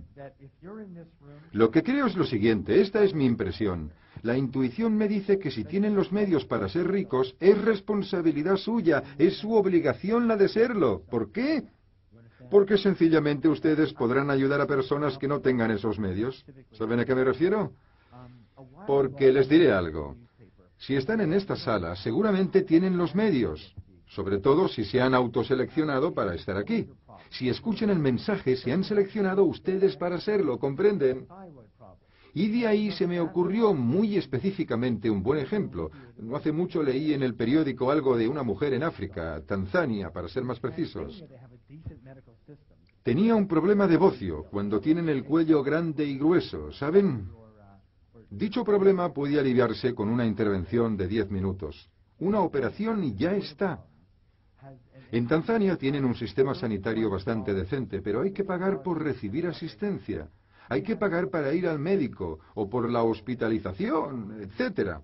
Lo que creo es lo siguiente, esta es mi impresión. La intuición me dice que si tienen los medios para ser ricos, es responsabilidad suya, es su obligación la de serlo. ¿Por qué? Porque sencillamente ustedes podrán ayudar a personas que no tengan esos medios. ¿Saben a qué me refiero? Porque les diré algo. Si están en esta sala, seguramente tienen los medios. Sobre todo si se han autoseleccionado para estar aquí. Si escuchan el mensaje, se han seleccionado ustedes para serlo, ¿comprenden? Y de ahí se me ocurrió muy específicamente un buen ejemplo. No hace mucho leí en el periódico algo de una mujer en África, Tanzania, para ser más precisos. Tenía un problema de bocio, cuando tienen el cuello grande y grueso, ¿saben? Dicho problema puede aliviarse con una intervención de diez minutos. Una operación y ya está. En Tanzania tienen un sistema sanitario bastante decente, pero hay que pagar por recibir asistencia. Hay que pagar para ir al médico, o por la hospitalización, etcétera.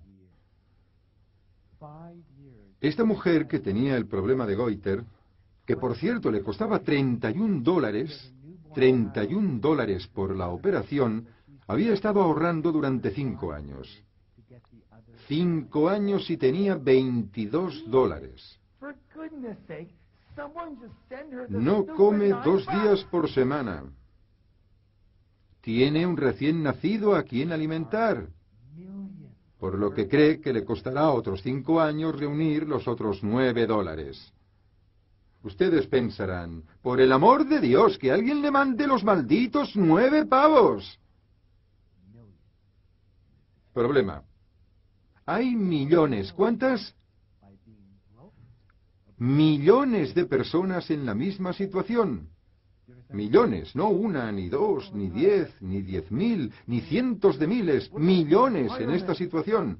Esta mujer que tenía el problema de goiter, que por cierto le costaba treinta y un dólares, treinta y un dólares por la operación, había estado ahorrando durante cinco años. Cinco años y tenía veintidós dólares. No come dos días por semana. Tiene un recién nacido a quien alimentar, por lo que cree que le costará otros cinco años reunir los otros nueve dólares. Ustedes pensarán, por el amor de Dios, que alguien le mande los malditos nueve pavos. Problema. Hay millones, ¿cuántas? Millones de personas en la misma situación. Millones, no una, ni dos, ni diez, ni diez mil, ni cientos de miles, millones en esta situación.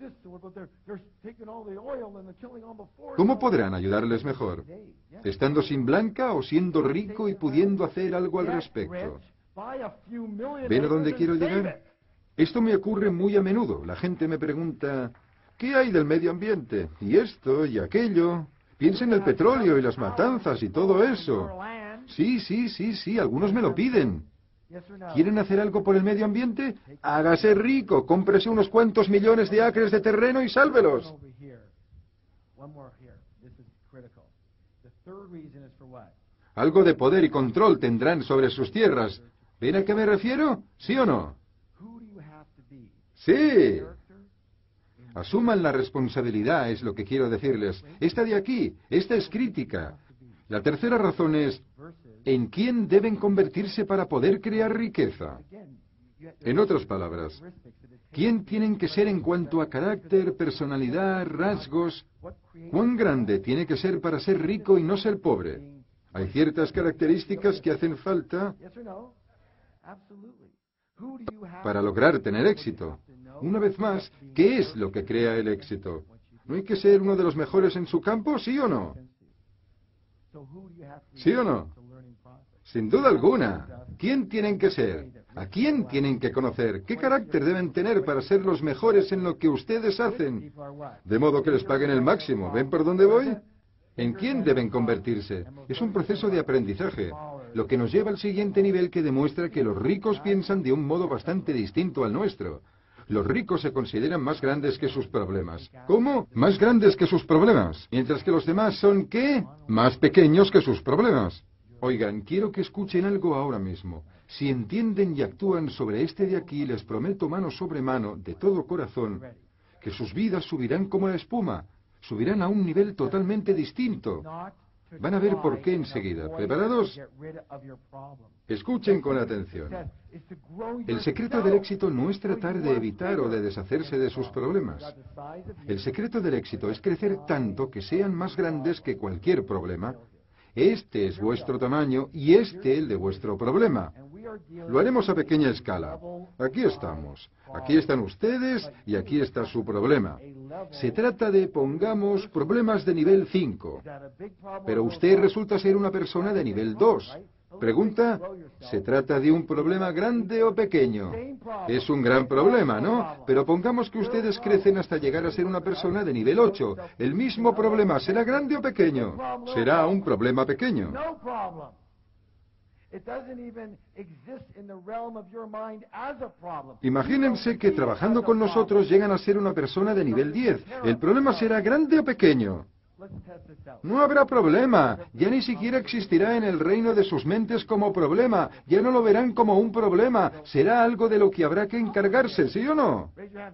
¿Cómo podrán ayudarles mejor? ¿Estando sin blanca o siendo rico y pudiendo hacer algo al respecto? ¿Ven a dónde quiero llegar? Esto me ocurre muy a menudo. La gente me pregunta, ¿qué hay del medio ambiente? Y esto y aquello. Piensa en el petróleo y las matanzas y todo eso. Sí, sí, sí, sí, algunos me lo piden. ¿Quieren hacer algo por el medio ambiente? Hágase rico, cómprese unos cuantos millones de acres de terreno y sálvelos. Algo de poder y control tendrán sobre sus tierras. ¿Ven a qué me refiero? ¿Sí o no? Sí. Asuman la responsabilidad, es lo que quiero decirles. Esta de aquí, esta es crítica. La tercera razón es, ¿en quién deben convertirse para poder crear riqueza? En otras palabras, ¿quién tienen que ser en cuanto a carácter, personalidad, rasgos? ¿Cuán grande tiene que ser para ser rico y no ser pobre? Hay ciertas características que hacen falta para lograr tener éxito. Una vez más, ¿qué es lo que crea el éxito? ¿No hay que ser uno de los mejores en su campo, sí o no? ¿Sí o no? Sin duda alguna. ¿Quién tienen que ser? ¿A quién tienen que conocer? ¿Qué carácter deben tener para ser los mejores en lo que ustedes hacen? De modo que les paguen el máximo. ¿Ven por dónde voy? ¿En quién deben convertirse? Es un proceso de aprendizaje, lo que nos lleva al siguiente nivel que demuestra que los ricos piensan de un modo bastante distinto al nuestro. Los ricos se consideran más grandes que sus problemas. ¿Cómo? Más grandes que sus problemas. Mientras que los demás son, ¿qué? Más pequeños que sus problemas. Oigan, quiero que escuchen algo ahora mismo. Si entienden y actúan sobre este de aquí, les prometo mano sobre mano, de todo corazón, que sus vidas subirán como la espuma. Subirán a un nivel totalmente distinto. Van a ver por qué enseguida. ¿Preparados? Escuchen con atención. El secreto del éxito no es tratar de evitar o de deshacerse de sus problemas. El secreto del éxito es crecer tanto que sean más grandes que cualquier problema. Este es vuestro tamaño y este el de vuestro problema. Lo haremos a pequeña escala. Aquí estamos. Aquí están ustedes y aquí está su problema. Se trata de, pongamos, problemas de nivel cinco. Pero usted resulta ser una persona de nivel dos. Pregunta, ¿se trata de un problema grande o pequeño? Es un gran problema, ¿no? Pero pongamos que ustedes crecen hasta llegar a ser una persona de nivel ocho. ¿El mismo problema será grande o pequeño? Será un problema pequeño. Imagínense que trabajando con nosotros llegan a ser una persona de nivel diez. ¿El problema será grande o pequeño? No habrá problema. Ya ni siquiera existirá en el reino de sus mentes como problema. Ya no lo verán como un problema. Será algo de lo que habrá que encargarse, ¿sí o no?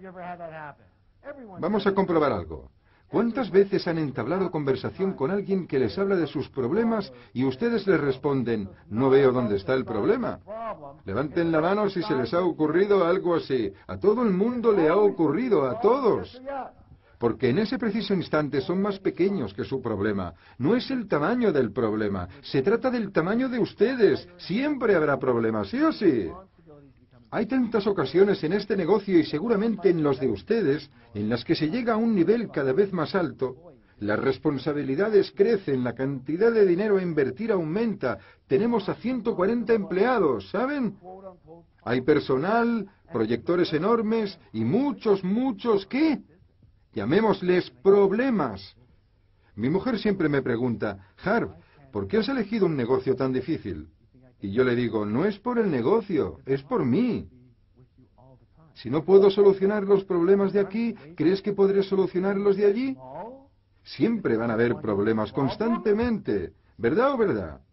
Vamos a comprobar algo. ¿Cuántas veces han entablado conversación con alguien que les habla de sus problemas y ustedes les responden, no veo dónde está el problema? Levanten la mano si se les ha ocurrido algo así. A todo el mundo le ha ocurrido, a todos. Porque en ese preciso instante son más pequeños que su problema. No es el tamaño del problema, se trata del tamaño de ustedes. Siempre habrá problemas, ¿sí o sí? Hay tantas ocasiones en este negocio y seguramente en los de ustedes, en las que se llega a un nivel cada vez más alto. Las responsabilidades crecen, la cantidad de dinero a invertir aumenta. Tenemos a ciento cuarenta empleados, ¿saben? Hay personal, proyectores enormes y muchos, muchos, ¿qué? Llamémosles problemas. Mi mujer siempre me pregunta, Harv, ¿por qué has elegido un negocio tan difícil? Y yo le digo, no es por el negocio, es por mí. Si no puedo solucionar los problemas de aquí, ¿crees que podré solucionar los de allí? Siempre van a haber problemas constantemente, ¿verdad o verdad?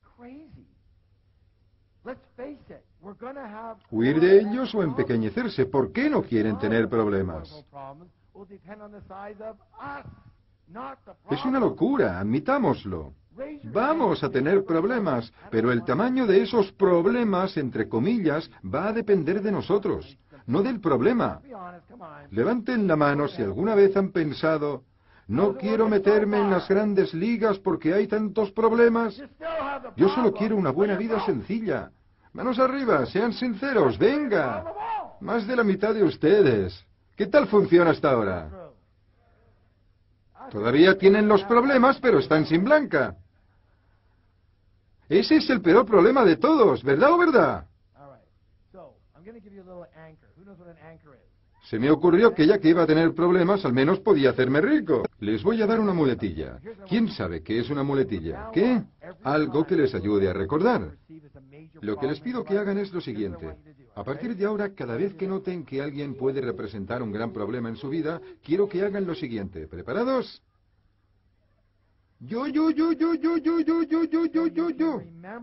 Huir de ellos o empequeñecerse, ¿por qué no quieren tener problemas? Es una locura, admitámoslo. Vamos a tener problemas, pero el tamaño de esos problemas, entre comillas, va a depender de nosotros, no del problema. Levanten la mano si alguna vez han pensado, no quiero meterme en las grandes ligas porque hay tantos problemas. Yo solo quiero una buena vida sencilla. Manos arriba, sean sinceros, venga. Más de la mitad de ustedes. ¿Qué tal funciona hasta ahora? Todavía tienen los problemas, pero están sin blanca. Ese es el peor problema de todos, ¿verdad o verdad? Se me ocurrió que ya que iba a tener problemas, al menos podía hacerme rico. Les voy a dar una muletilla. ¿Quién sabe qué es una muletilla? ¿Qué? Algo que les ayude a recordar. Lo que les pido que hagan es lo siguiente. A partir de ahora, cada vez que noten que alguien puede representar un gran problema en su vida, quiero que hagan lo siguiente. ¿Preparados? Yo, yo, yo, yo, yo, yo, yo, yo, yo, yo, yo, yo.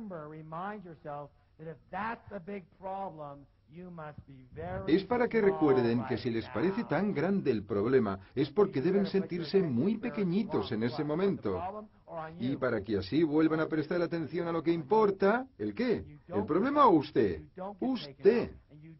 Es para que recuerden que si les parece tan grande el problema, es porque deben sentirse muy pequeñitos en ese momento. Y para que así vuelvan a prestar atención a lo que importa, ¿el qué? ¿El problema o usted? Usted.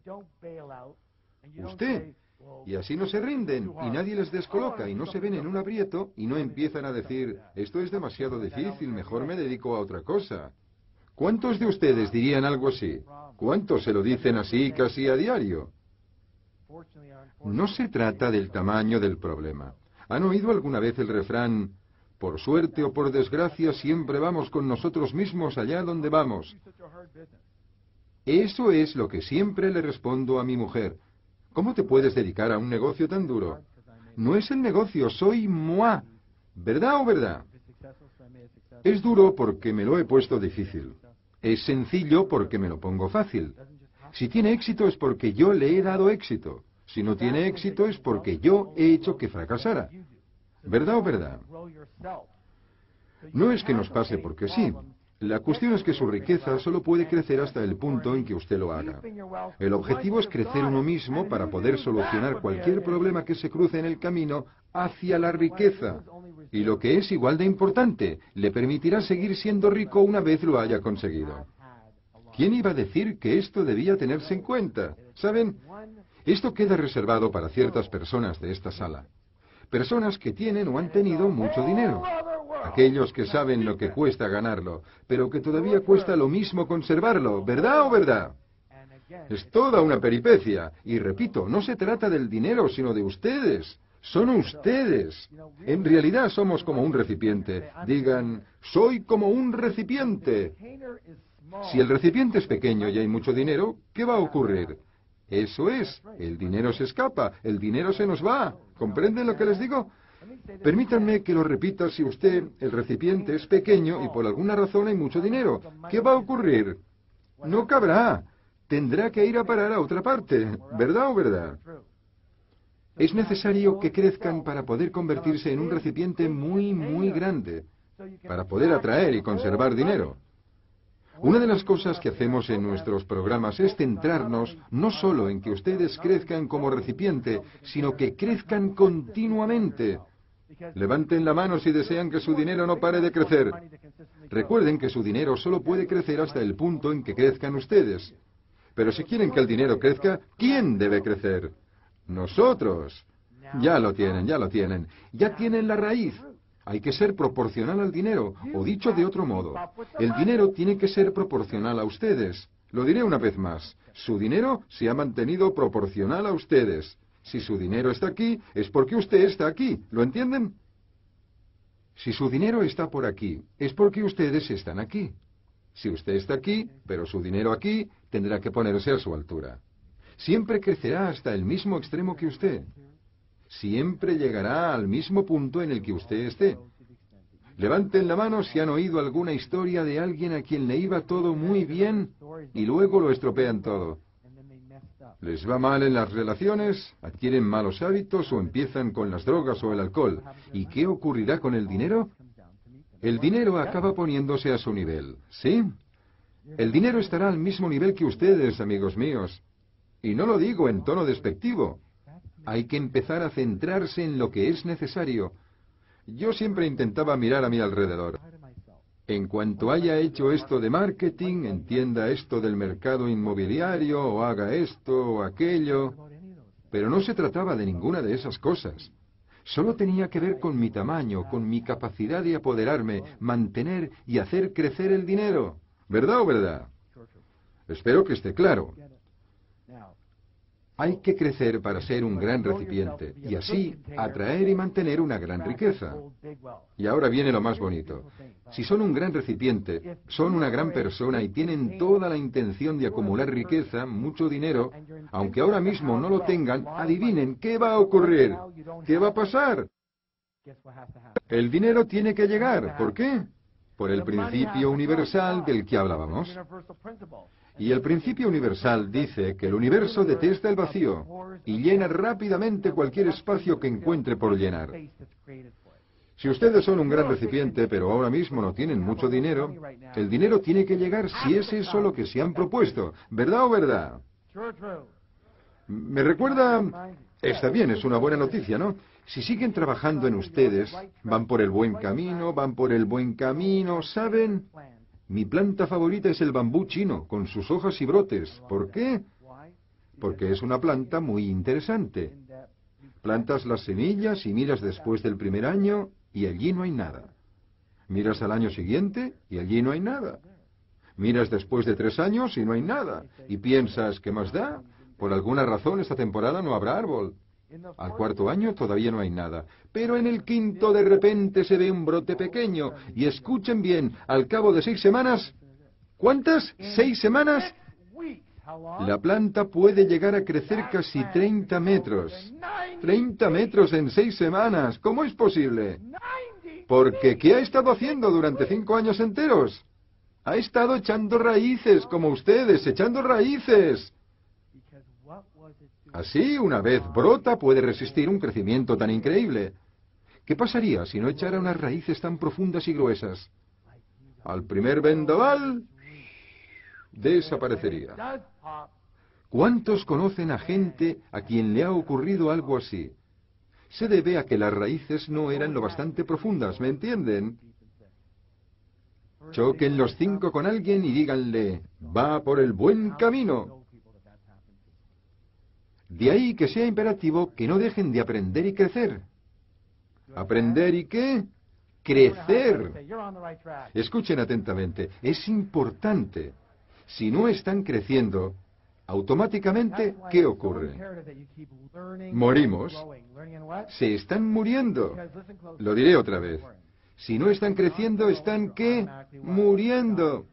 Usted. Y así no se rinden, y nadie les descoloca, y no se ven en un aprieto, y no empiezan a decir, esto es demasiado difícil, mejor me dedico a otra cosa. ¿Cuántos de ustedes dirían algo así? ¿Cuántos se lo dicen así casi a diario? No se trata del tamaño del problema. ¿Han oído alguna vez el refrán, por suerte o por desgracia, siempre vamos con nosotros mismos allá donde vamos? Eso es lo que siempre le respondo a mi mujer. ¿Cómo te puedes dedicar a un negocio tan duro? No es el negocio, soy moi. ¿Verdad o verdad? Es duro porque me lo he puesto difícil. Es sencillo porque me lo pongo fácil. Si tiene éxito es porque yo le he dado éxito. Si no tiene éxito es porque yo he hecho que fracasara. ¿Verdad o verdad? No es que nos pase porque sí. La cuestión es que su riqueza solo puede crecer hasta el punto en que usted lo haga. El objetivo es crecer uno mismo para poder solucionar cualquier problema que se cruce en el camino hacia la riqueza. Y lo que es igual de importante, le permitirá seguir siendo rico una vez lo haya conseguido. ¿Quién iba a decir que esto debía tenerse en cuenta? ¿Saben? Esto queda reservado para ciertas personas de esta sala. Personas que tienen o han tenido mucho dinero. Aquellos que saben lo que cuesta ganarlo, pero que todavía cuesta lo mismo conservarlo, ¿verdad o verdad? Es toda una peripecia. Y repito, no se trata del dinero, sino de ustedes. Son ustedes. En realidad somos como un recipiente. Digan, soy como un recipiente. Si el recipiente es pequeño y hay mucho dinero, ¿qué va a ocurrir? Eso es, el dinero se escapa, el dinero se nos va. ¿Comprenden lo que les digo? Permítanme que lo repita. Si usted, el recipiente, es pequeño y por alguna razón hay mucho dinero, ¿qué va a ocurrir? No cabrá. Tendrá que ir a parar a otra parte. ¿Verdad o verdad? Es necesario que crezcan para poder convertirse en un recipiente muy, muy grande, para poder atraer y conservar dinero. Una de las cosas que hacemos en nuestros programas es centrarnos no solo en que ustedes crezcan como recipiente, sino que crezcan continuamente. Levanten la mano si desean que su dinero no pare de crecer. Recuerden que su dinero solo puede crecer hasta el punto en que crezcan ustedes. Pero si quieren que el dinero crezca, ¿quién debe crecer? Nosotros. Ya lo tienen, ya lo tienen. Ya tienen la raíz. Hay que ser proporcional al dinero, o dicho de otro modo, el dinero tiene que ser proporcional a ustedes. Lo diré una vez más, su dinero se ha mantenido proporcional a ustedes. Si su dinero está aquí, es porque usted está aquí, ¿lo entienden? Si su dinero está por aquí, es porque ustedes están aquí. Si usted está aquí, pero su dinero aquí, tendrá que ponerse a su altura. Siempre crecerá hasta el mismo extremo que usted. Siempre llegará al mismo punto en el que usted esté. Levanten la mano si han oído alguna historia de alguien a quien le iba todo muy bien y luego lo estropean todo. Les va mal en las relaciones, adquieren malos hábitos o empiezan con las drogas o el alcohol. ¿Y qué ocurrirá con el dinero? El dinero acaba poniéndose a su nivel, ¿sí? El dinero estará al mismo nivel que ustedes, amigos míos. Y no lo digo en tono despectivo. Hay que empezar a centrarse en lo que es necesario. Yo siempre intentaba mirar a mi alrededor. En cuanto haya hecho esto de marketing, entienda esto del mercado inmobiliario, o haga esto o aquello. Pero no se trataba de ninguna de esas cosas. Solo tenía que ver con mi tamaño, con mi capacidad de apoderarme, mantener y hacer crecer el dinero. ¿Verdad o verdad? Espero que esté claro. Hay que crecer para ser un gran recipiente y así atraer y mantener una gran riqueza. Y ahora viene lo más bonito. Si son un gran recipiente, son una gran persona y tienen toda la intención de acumular riqueza, mucho dinero, aunque ahora mismo no lo tengan, adivinen, ¿qué va a ocurrir? ¿Qué va a pasar? El dinero tiene que llegar. ¿Por qué? Por el principio universal del que hablábamos. Y el principio universal dice que el universo detesta el vacío y llena rápidamente cualquier espacio que encuentre por llenar. Si ustedes son un gran recipiente, pero ahora mismo no tienen mucho dinero, el dinero tiene que llegar si es eso lo que se han propuesto. ¿Verdad o verdad? Me recuerda... Está bien, es una buena noticia, ¿no? Si siguen trabajando en ustedes, van por el buen camino, van por el buen camino, ¿saben? Mi planta favorita es el bambú chino, con sus hojas y brotes. ¿Por qué? Porque es una planta muy interesante. Plantas las semillas y miras después del primer año y allí no hay nada. Miras al año siguiente y allí no hay nada. Miras después de tres años y no hay nada. Y piensas, ¿qué más da? Por alguna razón esta temporada no habrá árbol. Al cuarto año todavía no hay nada, pero en el quinto de repente se ve un brote pequeño. Y escuchen bien, al cabo de seis semanas, ¿cuántas? ¿Seis semanas? La planta puede llegar a crecer casi treinta metros. treinta metros en seis semanas. ¿Cómo es posible? Porque ¿qué ha estado haciendo durante cinco años enteros? Ha estado echando raíces, como ustedes, echando raíces. Así, una vez brota, puede resistir un crecimiento tan increíble. ¿Qué pasaría si no echara unas raíces tan profundas y gruesas? Al primer vendaval, desaparecería. ¿Cuántos conocen a gente a quien le ha ocurrido algo así? Se debe a que las raíces no eran lo bastante profundas, ¿me entienden? Choquen los cinco con alguien y díganle, va por el buen camino. De ahí que sea imperativo que no dejen de aprender y crecer. ¿Aprender y qué? Crecer. Escuchen atentamente, es importante. Si no están creciendo, automáticamente, ¿qué ocurre? Morimos. Se están muriendo. Lo diré otra vez. Si no están creciendo, ¿están qué? Muriendo.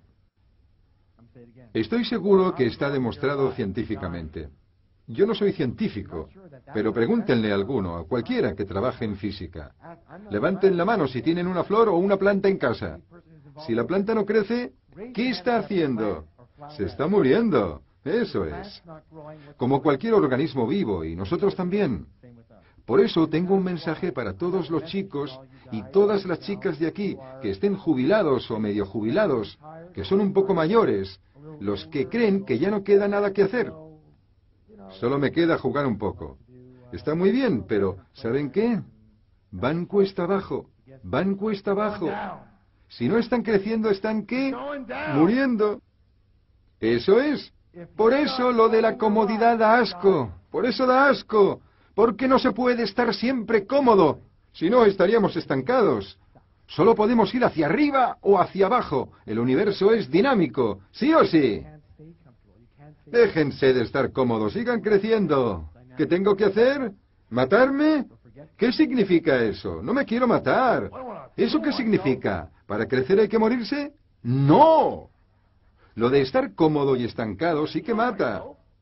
Estoy seguro que está demostrado científicamente. Yo no soy científico, pero pregúntenle a alguno, a cualquiera que trabaje en física. Levanten la mano si tienen una flor o una planta en casa. Si la planta no crece, ¿qué está haciendo? Se está muriendo. Eso es. Como cualquier organismo vivo, y nosotros también. Por eso tengo un mensaje para todos los chicos y todas las chicas de aquí, que estén jubilados o medio jubilados, que son un poco mayores, los que creen que ya no queda nada que hacer. Solo me queda jugar un poco. Está muy bien, pero ¿saben qué? Van cuesta abajo, van cuesta abajo. Si no están creciendo, ¿están qué? Muriendo. Eso es. Por eso lo de la comodidad da asco. Por eso da asco. Porque no se puede estar siempre cómodo. Si no, estaríamos estancados. Solo podemos ir hacia arriba o hacia abajo. El universo es dinámico. ¿Sí o sí? Déjense de estar cómodos, sigan creciendo. ¿Qué tengo que hacer? ¿Matarme? ¿Qué significa eso? No me quiero matar. ¿Eso qué significa? ¿Para crecer hay que morirse? ¡No! Lo de estar cómodo y estancado sí que mata.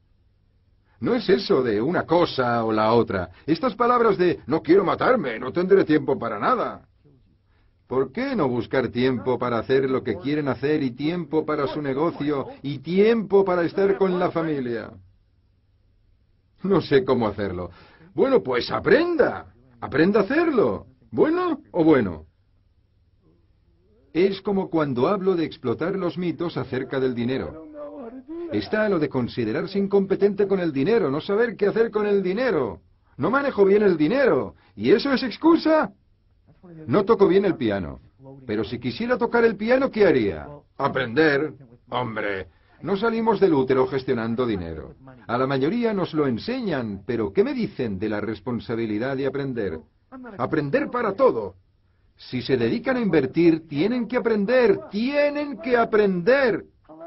No es eso de una cosa o la otra. Estas palabras de no quiero matarme, no tendré tiempo para nada. ¿Por qué no buscar tiempo para hacer lo que quieren hacer y tiempo para su negocio y tiempo para estar con la familia? No sé cómo hacerlo. Bueno, pues aprenda. Aprenda a hacerlo. ¿Bueno o bueno? Es como cuando hablo de explotar los mitos acerca del dinero. Está lo de considerarse incompetente con el dinero, no saber qué hacer con el dinero. No manejo bien el dinero. ¿Y eso es excusa? No toco bien el piano. Pero si quisiera tocar el piano, ¿qué haría? Aprender. Hombre, no salimos del útero gestionando dinero. A la mayoría nos lo enseñan, pero ¿qué me dicen de la responsabilidad de aprender? Aprender para todo. Si se dedican a invertir, tienen que aprender, tienen que aprender.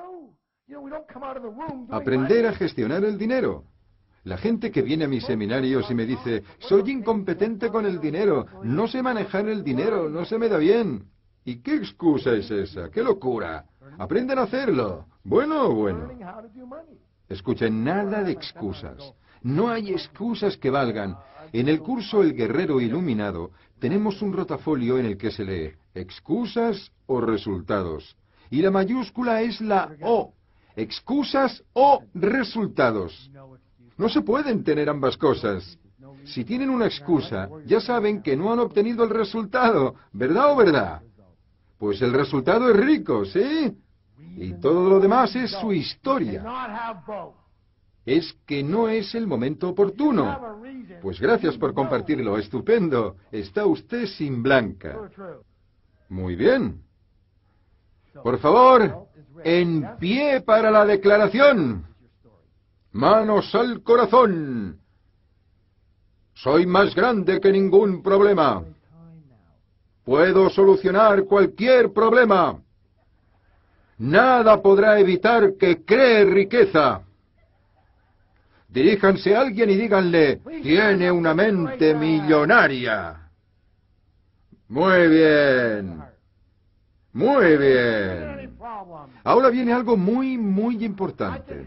Aprender a gestionar el dinero. La gente que viene a mis seminarios y me dice, soy incompetente con el dinero, no sé manejar el dinero, no se me da bien. ¿Y qué excusa es esa? ¡Qué locura! Aprenden a hacerlo. Bueno, bueno. Escuchen, nada de excusas. No hay excusas que valgan. En el curso El Guerrero Iluminado tenemos un rotafolio en el que se lee excusas o resultados. Y la mayúscula es la O. Excusas o resultados. No se pueden tener ambas cosas. Si tienen una excusa, ya saben que no han obtenido el resultado, ¿verdad o verdad? Pues el resultado es rico, ¿sí? Y todo lo demás es su historia. Es que no es el momento oportuno. Pues gracias por compartirlo, estupendo. Está usted sin blanca. Muy bien. Por favor, en pie para la declaración. Manos al corazón. Soy más grande que ningún problema. Puedo solucionar cualquier problema. Nada podrá evitar que cree riqueza. Diríjanse a alguien y díganle, tiene una mente millonaria. Muy bien. Muy bien. Ahora viene algo muy, muy importante.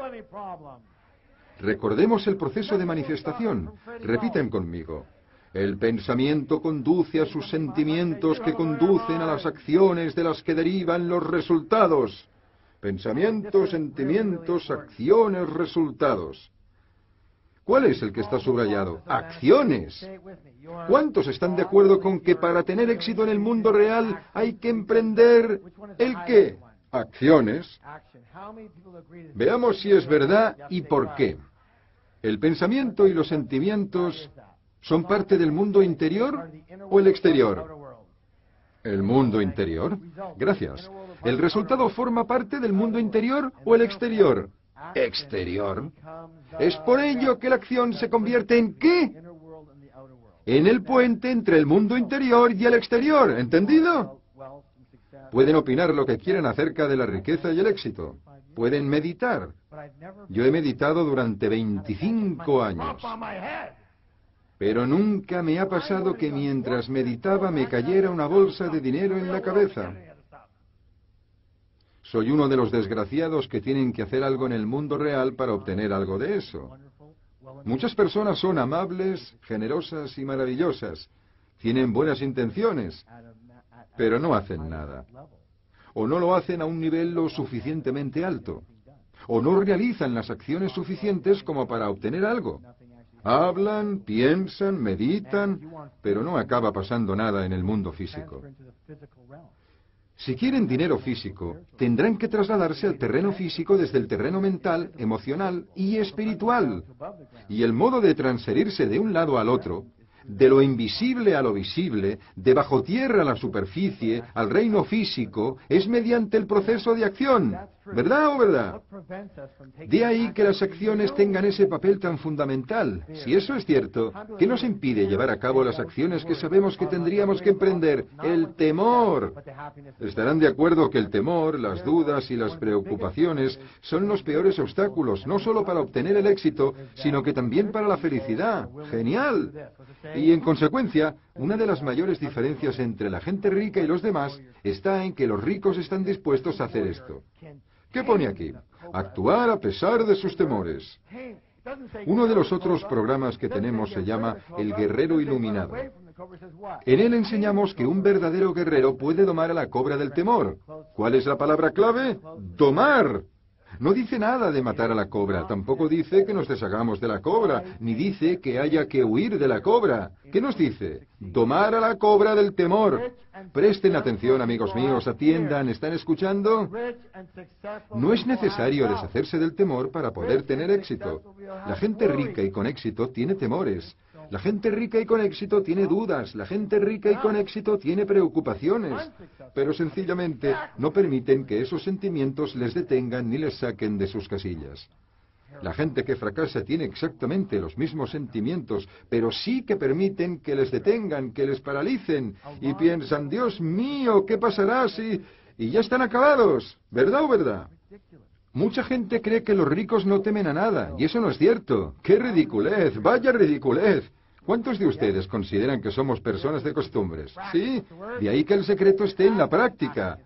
Recordemos el proceso de manifestación. Repiten conmigo. El pensamiento conduce a sus sentimientos que conducen a las acciones de las que derivan los resultados. Pensamientos, sentimientos, acciones, resultados. ¿Cuál es el que está subrayado? Acciones. ¿Cuántos están de acuerdo con que para tener éxito en el mundo real hay que emprender el qué? Acciones. Veamos si es verdad y por qué. ¿El pensamiento y los sentimientos son parte del mundo interior o el exterior? ¿El mundo interior? Gracias. ¿El resultado forma parte del mundo interior o el exterior? Exterior. Es por ello que la acción se convierte en ¿qué? En el puente entre el mundo interior y el exterior. ¿Entendido? Pueden opinar lo que quieran acerca de la riqueza y el éxito. Pueden meditar. Yo he meditado durante veinticinco años. Pero nunca me ha pasado que mientras meditaba me cayera una bolsa de dinero en la cabeza. Soy uno de los desgraciados que tienen que hacer algo en el mundo real para obtener algo de eso. Muchas personas son amables, generosas y maravillosas. Tienen buenas intenciones, pero no hacen nada. O no lo hacen a un nivel lo suficientemente alto. O no realizan las acciones suficientes como para obtener algo. Hablan, piensan, meditan, pero no acaba pasando nada en el mundo físico. Si quieren dinero físico, tendrán que trasladarse al terreno físico desde el terreno mental, emocional y espiritual. Y el modo de transferirse de un lado al otro, de lo invisible a lo visible, de bajo tierra a la superficie, al reino físico, es mediante el proceso de acción. ¿Verdad o verdad? De ahí que las acciones tengan ese papel tan fundamental. Si eso es cierto, ¿qué nos impide llevar a cabo las acciones que sabemos que tendríamos que emprender? El temor. Estarán de acuerdo que el temor, las dudas y las preocupaciones son los peores obstáculos, no solo para obtener el éxito, sino que también para la felicidad. ¡Genial! Y en consecuencia, una de las mayores diferencias entre la gente rica y los demás está en que los ricos están dispuestos a hacer esto. ¿Qué pone aquí? Actuar a pesar de sus temores. Uno de los otros programas que tenemos se llama El Guerrero Iluminado. En él enseñamos que un verdadero guerrero puede domar a la cobra del temor. ¿Cuál es la palabra clave? ¡Domar! No dice nada de matar a la cobra, tampoco dice que nos deshagamos de la cobra, ni dice que haya que huir de la cobra. ¿Qué nos dice? Domar a la cobra del temor. Presten atención, amigos míos, atiendan, ¿están escuchando? No es necesario deshacerse del temor para poder tener éxito. La gente rica y con éxito tiene temores. La gente rica y con éxito tiene dudas, la gente rica y con éxito tiene preocupaciones, pero sencillamente no permiten que esos sentimientos les detengan ni les saquen de sus casillas. La gente que fracasa tiene exactamente los mismos sentimientos, pero sí que permiten que les detengan, que les paralicen, y piensan, Dios mío, ¿qué pasará si...? Y ya están acabados, ¿verdad o verdad? Mucha gente cree que los ricos no temen a nada, y eso no es cierto. ¡Qué ridiculez! ¡Vaya ridiculez! ¿Cuántos de ustedes consideran que somos personas de costumbres? Sí, de ahí que el secreto esté en la práctica.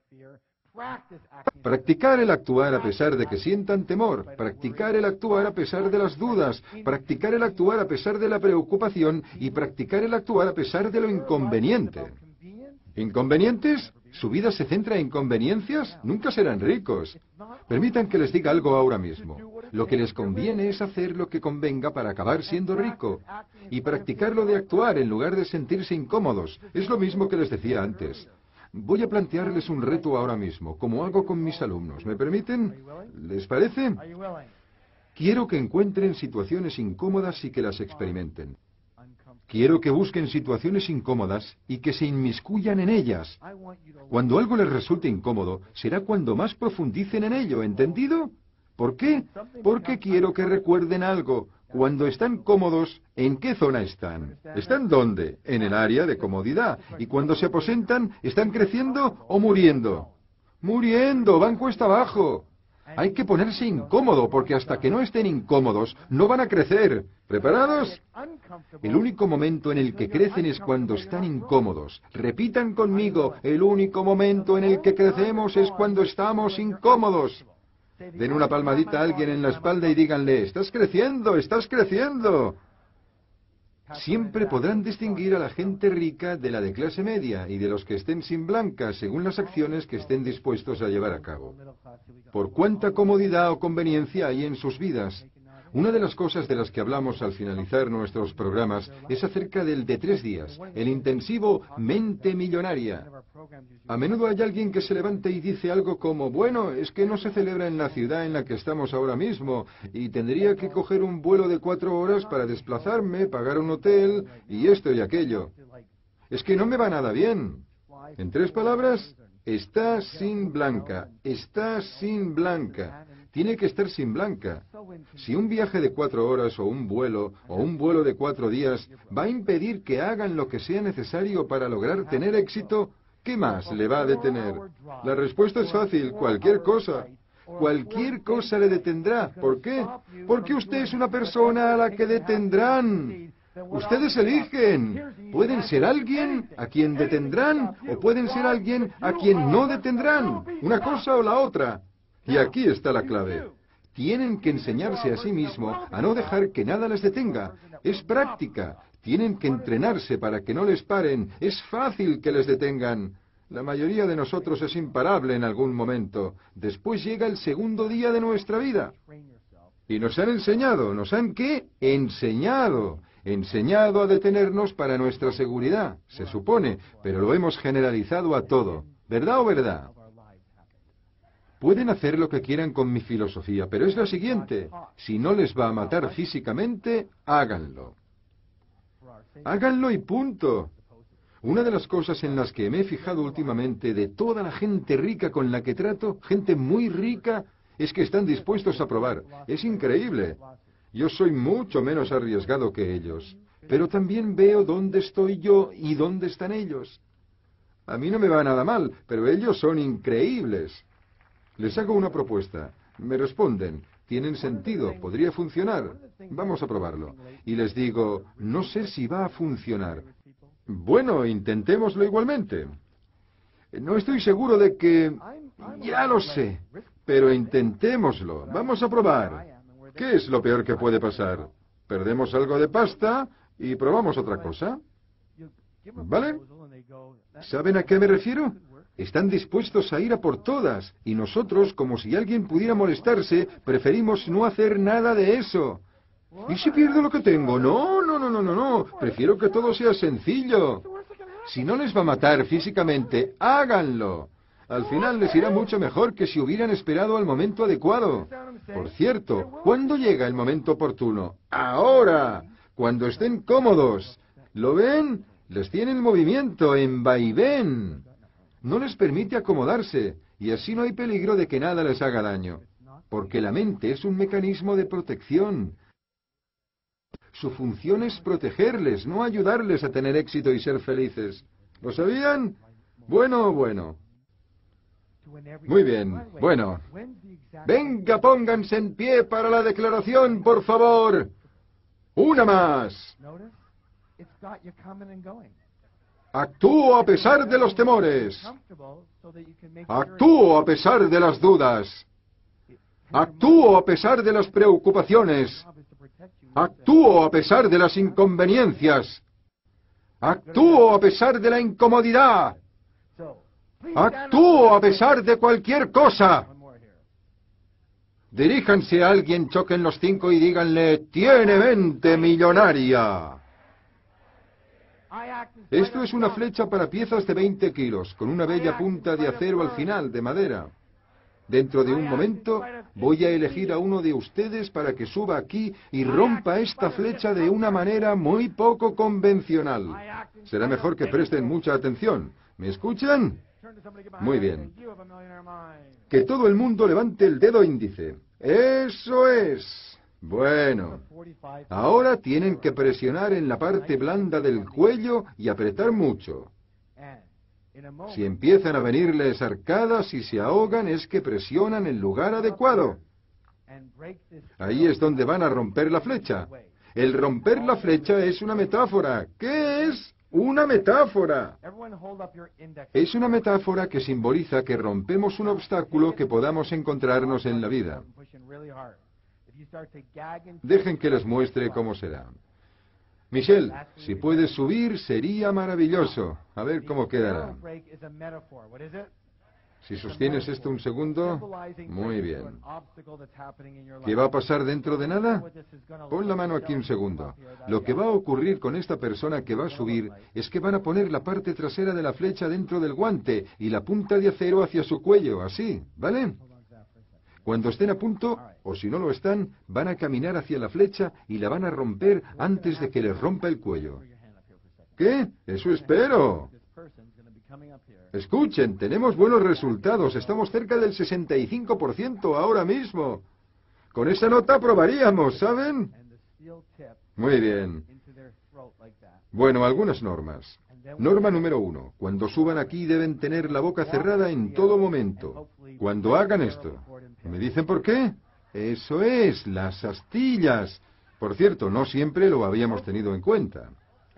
Practicar el actuar a pesar de que sientan temor, practicar el actuar a pesar de las dudas, practicar el actuar a pesar de la preocupación y practicar el actuar a pesar de lo inconveniente. ¿Inconvenientes? ¿Su vida se centra en conveniencias? Nunca serán ricos. Permitan que les diga algo ahora mismo. Lo que les conviene es hacer lo que convenga para acabar siendo rico. Y practicar lo de actuar en lugar de sentirse incómodos. Es lo mismo que les decía antes. Voy a plantearles un reto ahora mismo, como hago con mis alumnos. ¿Me permiten? ¿Les parece? Quiero que encuentren situaciones incómodas y que las experimenten. Quiero que busquen situaciones incómodas y que se inmiscuyan en ellas. Cuando algo les resulte incómodo, será cuando más profundicen en ello, ¿entendido? ¿Por qué? Porque quiero que recuerden algo. Cuando están cómodos, ¿en qué zona están? ¿Están dónde? En el área de comodidad. Y cuando se aposentan, ¿están creciendo o muriendo? ¡Muriendo! ¡Van cuesta abajo! Hay que ponerse incómodo, porque hasta que no estén incómodos, no van a crecer. ¿Preparados? El único momento en el que crecen es cuando están incómodos. Repitan conmigo, el único momento en el que crecemos es cuando estamos incómodos. Den una palmadita a alguien en la espalda y díganle, estás creciendo, estás creciendo. Siempre podrán distinguir a la gente rica de la de clase media y de los que estén sin blanca según las acciones que estén dispuestos a llevar a cabo. Por cuánta comodidad o conveniencia hay en sus vidas. Una de las cosas de las que hablamos al finalizar nuestros programas es acerca del de tres días, el intensivo Mente Millonaria. A menudo hay alguien que se levanta y dice algo como, bueno, es que no se celebra en la ciudad en la que estamos ahora mismo, y tendría que coger un vuelo de cuatro horas para desplazarme, pagar un hotel, y esto y aquello. Es que no me va nada bien. En tres palabras, está sin blanca, está sin blanca. Tiene que estar sin blanca. Si un viaje de cuatro horas o un vuelo o un vuelo de cuatro días va a impedir que hagan lo que sea necesario para lograr tener éxito, ¿qué más le va a detener? La respuesta es fácil, cualquier cosa. Cualquier cosa le detendrá. ¿Por qué? Porque usted es una persona a la que detendrán. Ustedes eligen. Pueden ser alguien a quien detendrán o pueden ser alguien a quien no detendrán. Una cosa o la otra. Y aquí está la clave. Tienen que enseñarse a sí mismos a no dejar que nada les detenga. Es práctica. Tienen que entrenarse para que no les paren. Es fácil que les detengan. La mayoría de nosotros es imparable en algún momento. Después llega el segundo día de nuestra vida. Y nos han enseñado. ¿Nos han qué? Enseñado. Enseñado a detenernos para nuestra seguridad, se supone, pero lo hemos generalizado a todo. ¿Verdad o verdad? Pueden hacer lo que quieran con mi filosofía, pero es la siguiente. Si no les va a matar físicamente, háganlo. Háganlo y punto. Una de las cosas en las que me he fijado últimamente de toda la gente rica con la que trato, gente muy rica, es que están dispuestos a probar. Es increíble. Yo soy mucho menos arriesgado que ellos, pero también veo dónde estoy yo y dónde están ellos. A mí no me va nada mal, pero ellos son increíbles. Les hago una propuesta. Me responden, tienen sentido, podría funcionar. Vamos a probarlo. Y les digo, no sé si va a funcionar. Bueno, intentémoslo igualmente. No estoy seguro de que... Ya lo sé, pero intentémoslo. Vamos a probar. ¿Qué es lo peor que puede pasar? Perdemos algo de pasta y probamos otra cosa. ¿Vale? ¿Saben a qué me refiero? Están dispuestos a ir a por todas, y nosotros, como si alguien pudiera molestarse, preferimos no hacer nada de eso. ¿Y si pierdo lo que tengo? No, no, no, no, no, no. Prefiero que todo sea sencillo. Si no les va a matar físicamente, háganlo. Al final les irá mucho mejor que si hubieran esperado al momento adecuado. Por cierto, ¿cuándo llega el momento oportuno? ¡Ahora! Cuando estén cómodos. ¿Lo ven? Les tiene el movimiento en vaivén. No les permite acomodarse, y así no hay peligro de que nada les haga daño. Porque la mente es un mecanismo de protección. Su función es protegerles, no ayudarles a tener éxito y ser felices. ¿Lo sabían? Bueno, bueno. Muy bien, bueno. Venga, pónganse en pie para la declaración, por favor. Una más. Actúo a pesar de los temores. Actúo a pesar de las dudas. Actúo a pesar de las preocupaciones. Actúo a pesar de las inconveniencias. Actúo a pesar de la incomodidad. Actúo a pesar de cualquier cosa. Diríjanse a alguien, choquen los cinco y díganle, tiene mente millonaria. Esto es una flecha para piezas de veinte kilos, con una bella punta de acero al final, de madera. Dentro de un momento voy a elegir a uno de ustedes para que suba aquí y rompa esta flecha de una manera muy poco convencional. Será mejor que presten mucha atención. ¿Me escuchan? Muy bien. Que todo el mundo levante el dedo índice. ¡Eso es! Bueno, ahora tienen que presionar en la parte blanda del cuello y apretar mucho. Si empiezan a venirles arcadas y se ahogan, es que presionan el lugar adecuado. Ahí es donde van a romper la flecha. El romper la flecha es una metáfora. ¿Qué es? Una metáfora. Es una metáfora que simboliza que rompemos un obstáculo que podamos encontrarnos en la vida. Dejen que les muestre cómo será. Michelle, si puedes subir, sería maravilloso. A ver cómo quedará. Si sostienes esto un segundo, muy bien. ¿Qué va a pasar dentro de nada? Pon la mano aquí un segundo. Lo que va a ocurrir con esta persona que va a subir es que van a poner la parte trasera de la flecha dentro del guante y la punta de acero hacia su cuello, así, ¿vale? Cuando estén a punto, o si no lo están, van a caminar hacia la flecha y la van a romper antes de que les rompa el cuello. ¿Qué? Eso espero. Escuchen, tenemos buenos resultados. Estamos cerca del sesenta y cinco por ciento ahora mismo. Con esa nota probaríamos, ¿saben? Muy bien. Bueno, algunas normas. Norma número uno. Cuando suban aquí deben tener la boca cerrada en todo momento. Cuando hagan esto. ¿Me dicen por qué? Eso es, las astillas. Por cierto, no siempre lo habíamos tenido en cuenta.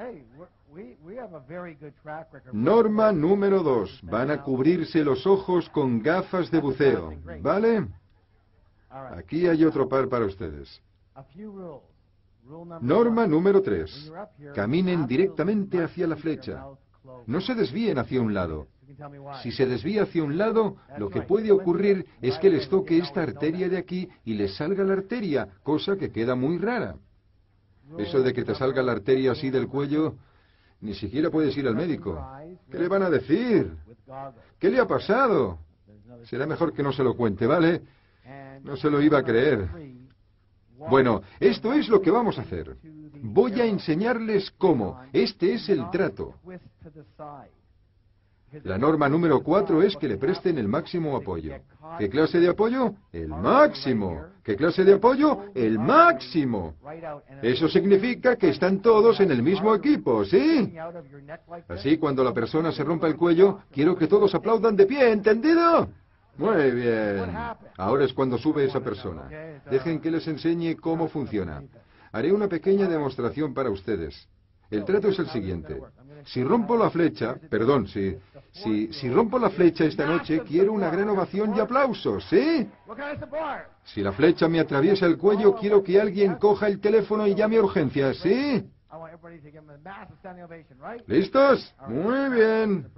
Norma número dos. Van a cubrirse los ojos con gafas de buceo. ¿Vale? Aquí hay otro par para ustedes. Norma número tres. Caminen directamente hacia la flecha. No se desvíen hacia un lado. Si se desvía hacia un lado, lo que puede ocurrir es que les toque esta arteria de aquí y les salga la arteria, cosa que queda muy rara. Eso de que te salga la arteria así del cuello, ni siquiera puedes ir al médico. ¿Qué le van a decir? ¿Qué le ha pasado? Será mejor que no se lo cuente, ¿vale? No se lo iba a creer. Bueno, esto es lo que vamos a hacer. Voy a enseñarles cómo. Este es el trato. La norma número cuatro es que le presten el máximo apoyo. ¿Qué clase de apoyo? El máximo. ¿Qué clase de apoyo? El máximo. Eso significa que están todos en el mismo equipo, ¿sí? Así, cuando la persona se rompa el cuello, quiero que todos aplaudan de pie, ¿entendido? Muy bien. Ahora es cuando sube esa persona. Dejen que les enseñe cómo funciona. Haré una pequeña demostración para ustedes. El trato es el siguiente. Si rompo la flecha, perdón, si, si, si rompo la flecha esta noche, quiero una gran ovación y aplausos, ¿sí? Si la flecha me atraviesa el cuello, quiero que alguien coja el teléfono y llame a urgencias, ¿sí? ¿Listos? Muy bien.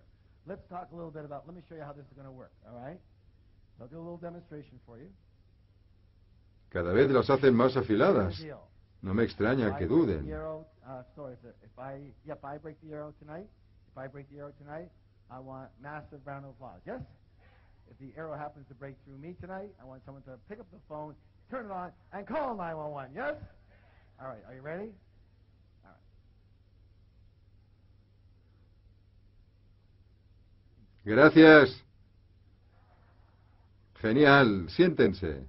Cada vez las hacen más afiladas. No me extraña que duden. Gracias. Genial. Siéntense.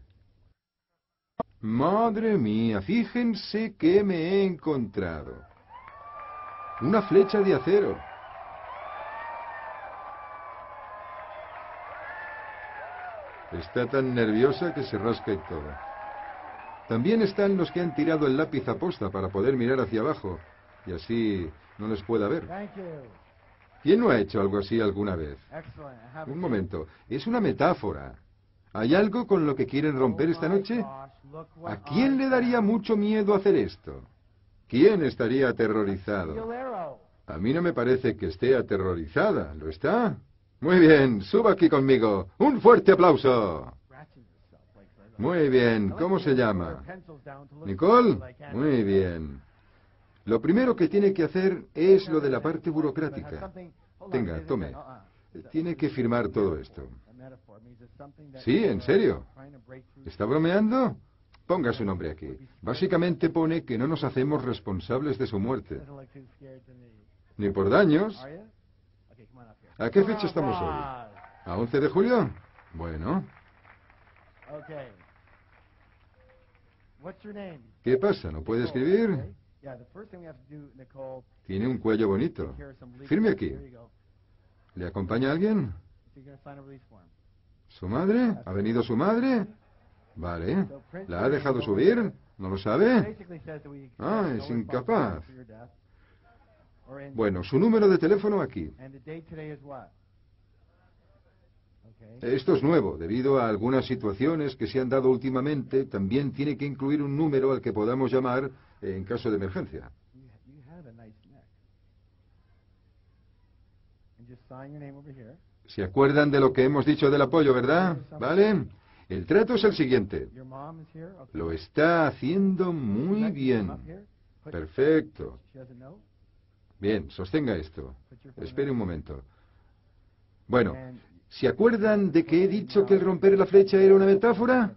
Madre mía, fíjense qué me he encontrado. Una flecha de acero. Está tan nerviosa que se rasca y todo. También están los que han tirado el lápiz a posta para poder mirar hacia abajo y así no les pueda ver. ¿Quién no ha hecho algo así alguna vez? Un momento, es una metáfora. ¿Hay algo con lo que quieren romper esta noche? ¿A quién le daría mucho miedo hacer esto? ¿Quién estaría aterrorizado? A mí no me parece que esté aterrorizada, ¿lo está? Muy bien, suba aquí conmigo. ¡Un fuerte aplauso! Muy bien, ¿cómo se llama? ¿Nicole? Muy bien. Lo primero que tiene que hacer es lo de la parte burocrática. Tenga, tome. Tiene que firmar todo esto. Sí, en serio. ¿Está bromeando? Ponga su nombre aquí. Básicamente pone que no nos hacemos responsables de su muerte. Ni por daños. ¿A qué fecha estamos hoy? ¿A once de julio? Bueno. ¿Qué pasa? ¿No puede escribir? Tiene un cuello bonito. Firme aquí. ¿Le acompaña alguien? So you're going to sign a release form. ¿Su madre? ¿Ha venido su madre? Vale. ¿La ha dejado subir? ¿No lo sabe? Basically says that we Ah, accept es no incapaz. responsibility for your death or injury. Bueno, su número de teléfono aquí. And the date today is what? Okay. Esto es nuevo. Debido a algunas situaciones que se han dado últimamente, también tiene que incluir un número al que podamos llamar en caso de emergencia. You, you had a nice neck. And just sign your name over here. ¿Se acuerdan de lo que hemos dicho del apoyo, verdad? ¿Vale? El trato es el siguiente. Your mom is here. Okay. Lo está haciendo muy bien. Perfecto. She doesn't know. Bien, sostenga esto. Espere un momento. Bueno, ¿se acuerdan de que he dicho que el romper la flecha era una metáfora?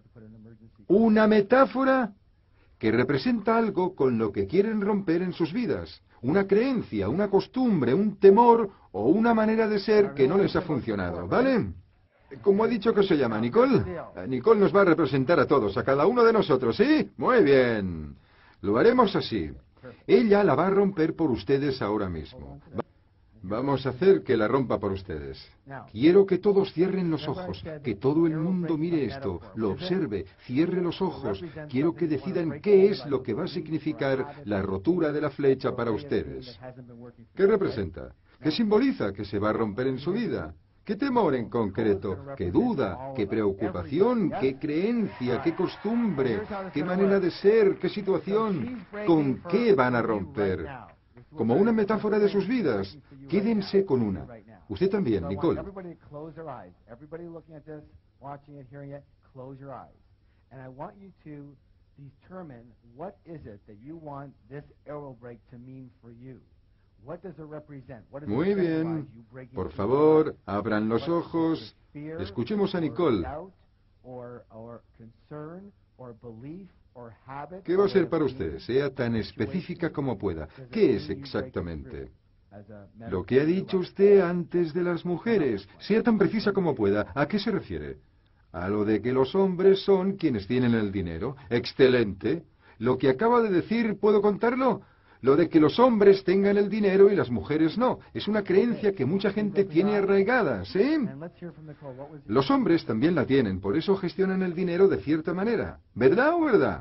Una metáfora que representa algo con lo que quieren romper en sus vidas. Una creencia, una costumbre, un temor o una manera de ser que no les ha funcionado, ¿vale? ¿Cómo ha dicho que se llama, Nicole? Eh, Nicole nos va a representar a todos, a cada uno de nosotros, ¿sí? Muy bien. Lo haremos así. Ella la va a romper por ustedes ahora mismo. Va- Vamos a hacer que la rompa por ustedes. Quiero que todos cierren los ojos, que todo el mundo mire esto, lo observe, cierre los ojos. Quiero que decidan qué es lo que va a significar la rotura de la flecha para ustedes. ¿Qué representa? ¿Qué simboliza que se va a romper en su vida? ¿Qué temor en concreto? ¿Qué duda? ¿Qué preocupación? ¿Qué creencia? ¿Qué costumbre? ¿Qué manera de ser? ¿Qué situación? ¿Con qué van a romper? Como una metáfora de sus vidas. Quédense con una. Usted también, So I want Nicole. everybody to close their eyes. Everybody looking at this, watching it, hearing it, close your eyes. And I want you to determine what is it that you want this arrow break to mean for you. What does it represent? What does it Muy bien. symbolize you breaking Por through favor, your life? abran los What is ojos. it, fear, Escuchemos a or Nicole. doubt, or, or concern, or belief, or habit, ¿Qué va a or ser para opinion, usted? Sea tan específica como pueda. ¿Qué es exactamente? Lo que ha dicho usted antes de las mujeres. Sea tan precisa como pueda. ¿A qué se refiere? A lo de que los hombres son quienes tienen el dinero. Excelente. Lo que acaba de decir, ¿puedo contarlo? Lo de que los hombres tengan el dinero y las mujeres no. Es una creencia que mucha gente tiene arraigada, ¿sí? And let's hear from Nicole. What was your- Los hombres también la tienen, por eso gestionan el dinero de cierta manera. ¿Verdad o verdad?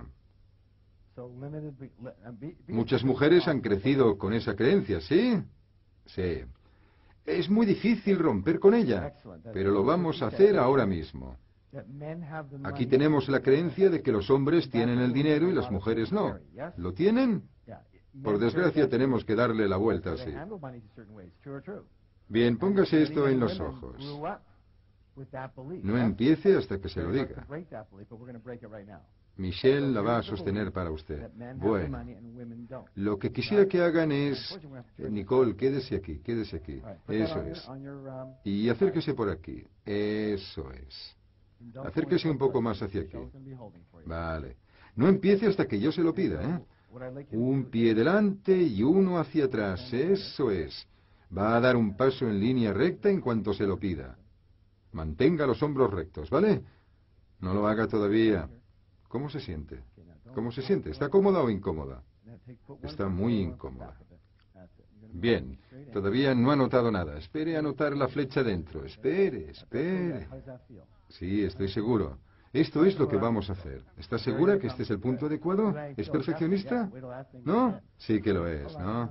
So limited be- li- uh, be- be- Muchas mujeres han crecido con esa creencia, ¿sí? Sí. Es muy difícil romper con ella, pero lo vamos a hacer ahora mismo. that men have the Aquí money tenemos to la do creencia de que los hombres tienen el dinero y las mujeres no. ¿Lo tienen? Yeah. Por Men desgracia carry that- tenemos que darle la vuelta they así. handle money certain ways. True or true? Bien, póngase And esto many en los women ojos. grew up with that belief. No That's empiece hasta que se lo very hard to diga. break that belief, but we're going to break it right now. Michelle la va a sostener para usted. That men have the Bueno, money and women don't. lo que quisiera que hagan es... eh, Nicole, quédese aquí, quédese aquí. All right, put that Eso on your- es. on your, um, Y acérquese por aquí. Eso es. and don't Acérquese go un poco any más further. hacia aquí. Michelle's gonna be holding for you. Vale. No empiece hasta que yo se lo pida, ¿eh? What I'd like you to Un do pie is- delante y uno hacia atrás. Eso es. Va a dar un paso en línea recta en cuanto se lo pida. Mantenga los hombros rectos, ¿vale? No lo haga todavía. ¿Cómo se siente? Okay, now don't- ¿Cómo se siente? ¿Está cómoda o incómoda? now take- put one Está foot muy forward, incómoda. back of it. That's it. You're gonna Bien. straight in. Todavía no ha notado nada. Espere a notar la flecha dentro. Espere, How espere. does that feel? Sí, estoy seguro. Esto es lo que vamos a hacer. ¿Está segura que este es el punto adecuado? ¿Es perfeccionista? ¿No? Sí que lo es, ¿no?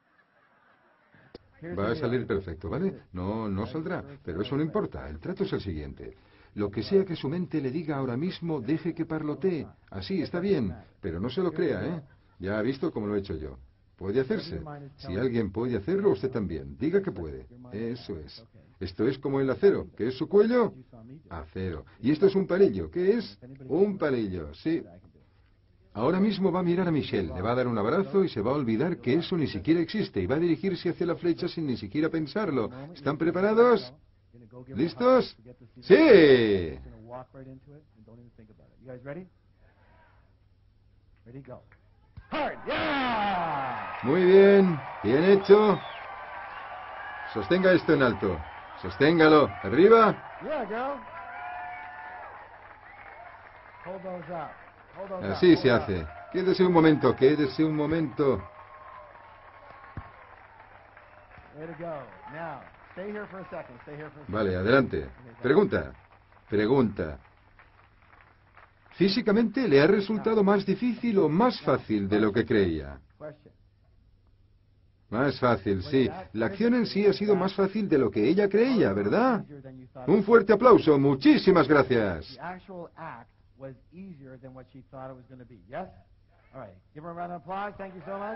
Va a salir perfecto, ¿vale? No, no saldrá, pero eso no importa. El trato es el siguiente. Lo que sea que su mente le diga ahora mismo, deje que parlotee. Así, está bien, pero no se lo crea, ¿eh? Ya ha visto cómo lo he hecho yo. Puede hacerse. Si alguien puede hacerlo, usted también. Diga que puede. Eso es. Esto es como el acero. ¿Qué es su cuello? Acero. Y esto es un palillo. ¿Qué es? Un palillo, sí. Ahora mismo va a mirar a Michelle, le va a dar un abrazo y se va a olvidar que eso ni siquiera existe y va a dirigirse hacia la flecha sin ni siquiera pensarlo. ¿Están preparados? ¿Listos? ¡Sí! Just gonna walk right into it and don't even think about it. You guys ready? Ready, go. Hard, yeah! Muy bien, bien hecho. Sostenga esto en alto. Sosténgalo. Arriba. Yeah, girl. Hold those up. Hold those up. Así Hold se up. hace. Quédese un momento, quédese un momento. Way to go. Now, Stay here for a second. Stay here for a second. Vale, adelante. Pregunta. Pregunta. ¿Físicamente le ha resultado más difícil o más fácil de lo que creía? Question. Más fácil, sí. La acción en sí ha sido más fácil de lo que ella creía, ¿verdad? Un fuerte aplauso. Muchísimas gracias. The actual act was easier than what she thought it was going to be. Yes? All right. Give her a round of applause. Thank you so much.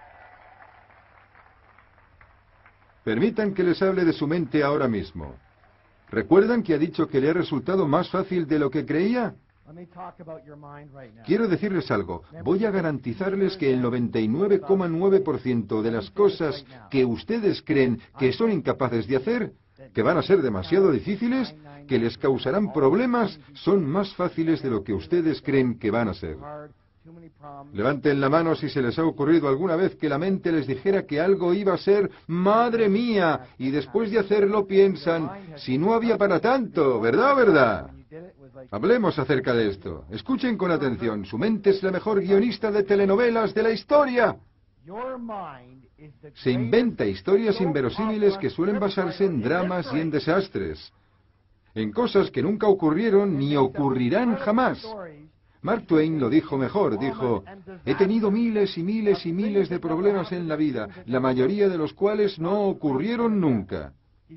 Permitan que les hable de su mente ahora mismo. ¿Recuerdan que ha dicho que le ha resultado más fácil de lo que creía? Let me talk about your mind right now. Quiero decirles algo. Voy a garantizarles que el noventa y nueve coma nueve por ciento de las cosas que ustedes creen que son incapaces de hacer, que van a ser demasiado difíciles, que les causarán problemas, son más fáciles de lo que ustedes creen que van a ser. Levanten la mano si se les ha ocurrido alguna vez que la mente les dijera que algo iba a ser ¡madre mía! Y después de hacerlo piensan, si no había para tanto, ¿verdad o verdad? Hablemos acerca de esto. Escuchen con atención. Su mente es la mejor guionista de telenovelas de la historia. Se inventa historias inverosímiles que suelen basarse en dramas y en desastres, en cosas que nunca ocurrieron ni ocurrirán jamás. Mark Twain lo dijo mejor, dijo, he tenido miles y miles y miles de problemas en la vida, la mayoría de los cuales no ocurrieron nunca.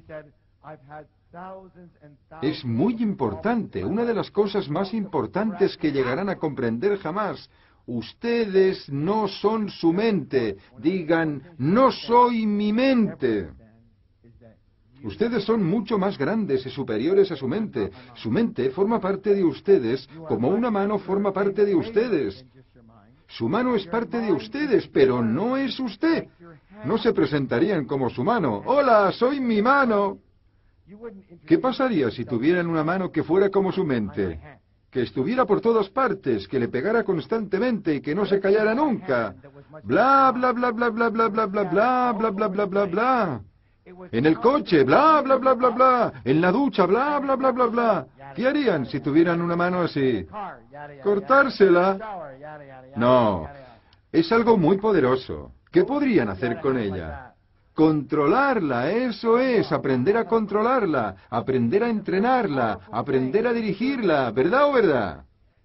Es muy importante, una de las cosas más importantes que llegarán a comprender jamás. Ustedes no son su mente. Digan, no soy mi mente. Ustedes son mucho más grandes y superiores a su mente. Su mente forma parte de ustedes como una mano forma parte de ustedes. Su mano es parte de ustedes, pero no es usted. No se presentarían como su mano. Hola, soy mi mano. ¿Qué pasaría si tuvieran una mano que fuera como su mente? Que estuviera por todas partes, que le pegara constantemente y que no se callara nunca. Bla, bla, bla, bla, bla, bla, bla, bla, bla, bla, bla, bla, bla, bla. En el coche, bla, bla, bla, bla, bla. En la ducha, bla, bla, bla, bla, bla. ¿Qué harían si tuvieran una mano así? ¿Cortársela? No. Es algo muy poderoso. ¿Qué podrían hacer con ella? Controlarla, eso es, aprender a controlarla, aprender a entrenarla, aprender a dirigirla, ¿verdad o verdad?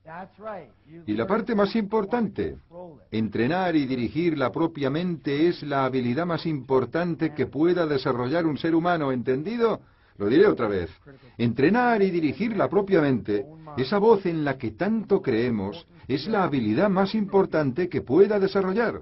Y la parte más importante, entrenar y dirigirla propiamente es la habilidad más importante que pueda desarrollar un ser humano, ¿entendido? Lo diré otra vez. Entrenar y dirigirla propiamente, esa voz en la que tanto creemos, es la habilidad más importante que pueda desarrollar.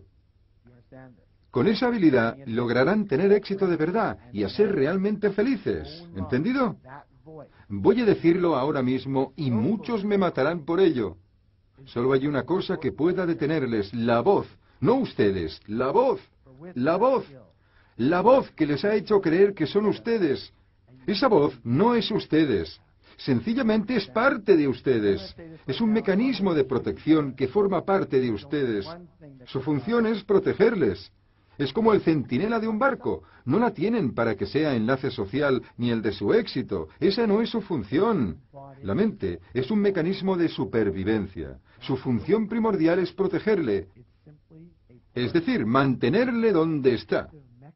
Con esa habilidad lograrán tener éxito de verdad y a ser realmente felices, ¿entendido? Voy a decirlo ahora mismo y muchos me matarán por ello. Solo hay una cosa que pueda detenerles, la voz. No ustedes, la voz. La voz. La voz que les ha hecho creer que son ustedes. Esa voz no es ustedes. Sencillamente es parte de ustedes. Es un mecanismo de protección que forma parte de ustedes. Su función es protegerles. Es como el centinela de un barco. No la tienen para que sea enlace social ni el de su éxito. Esa no es su función. La mente es un mecanismo de supervivencia. Su función primordial es protegerle. Es decir, mantenerle donde está.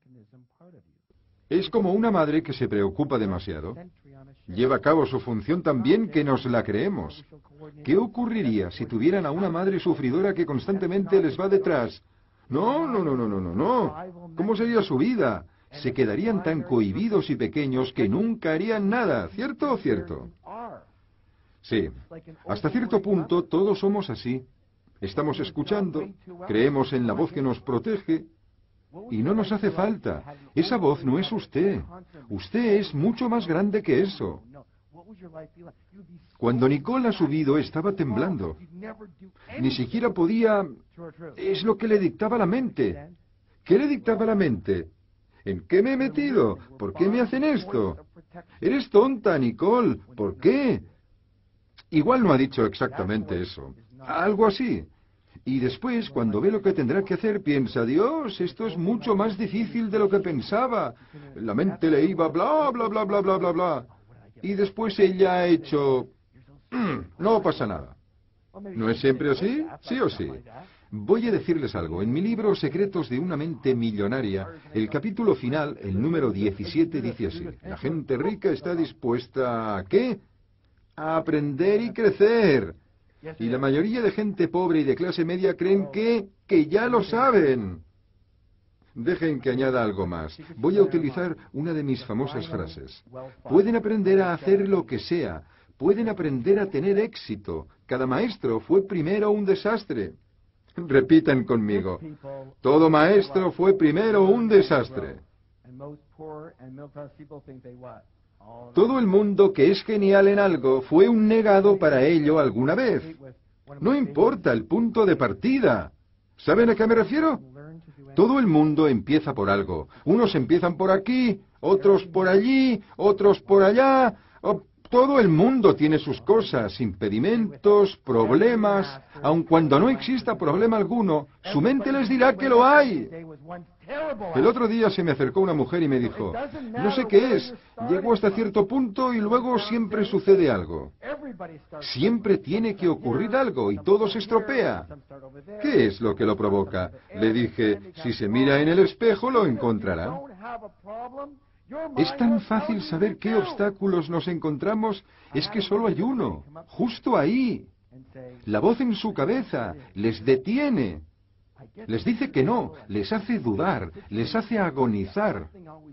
Es como una madre que se preocupa demasiado. Lleva a cabo su función tan bien que nos la creemos. ¿Qué ocurriría si tuvieran a una madre sufridora que constantemente les va detrás? No, no, no, no, no, no, no. ¿Cómo sería su vida? Se quedarían tan cohibidos y pequeños que nunca harían nada, ¿cierto o cierto? Sí, hasta cierto punto todos somos así. Estamos escuchando, creemos en la voz que nos protege, y no nos hace falta. Esa voz no es usted. Usted es mucho más grande que eso. Cuando Nicole ha subido estaba temblando. Ni siquiera podía... Es lo que le dictaba la mente. ¿Qué le dictaba la mente? ¿En qué me he metido? ¿Por qué me hacen esto? Eres tonta, Nicole. ¿Por qué? Igual no ha dicho exactamente eso. Algo así. Y después, cuando ve lo que tendrá que hacer, piensa, Dios, esto es mucho más difícil de lo que pensaba. La mente le iba bla, bla, bla, bla, bla, bla, bla. Y después ella ha hecho... Mm, no pasa nada. ¿No es siempre así? ¿Sí o sí? Voy a decirles algo. En mi libro Secretos de una mente millonaria, el capítulo final, el número diecisiete, dice así: la gente rica está dispuesta a ¿qué? A aprender y crecer. Y la mayoría de gente pobre y de clase media creen que, que ya lo saben. Dejen que añada algo más. Voy a utilizar una de mis famosas frases. Pueden aprender a hacer lo que sea. Pueden aprender a tener éxito. Cada maestro fue primero un desastre. Repitan conmigo. Todo maestro fue primero un desastre. Todo el mundo que es genial en algo fue un negado para ello alguna vez. No importa el punto de partida. ¿Saben a qué me refiero? Todo el mundo empieza por algo. Unos empiezan por aquí, otros por allí, otros por allá. O todo el mundo tiene sus cosas, impedimentos, problemas. Aun cuando no exista problema alguno, su mente les dirá que lo hay. El otro día se me acercó una mujer y me dijo, no sé qué es, llego hasta cierto punto y luego siempre sucede algo. Siempre tiene que ocurrir algo y todo se estropea. ¿Qué es lo que lo provoca? Le dije, si se mira en el espejo lo encontrará. Es tan fácil saber qué obstáculos nos encontramos, es que solo hay uno, justo ahí. La voz en su cabeza les detiene. Les dice que no, les hace dudar, les hace agonizar.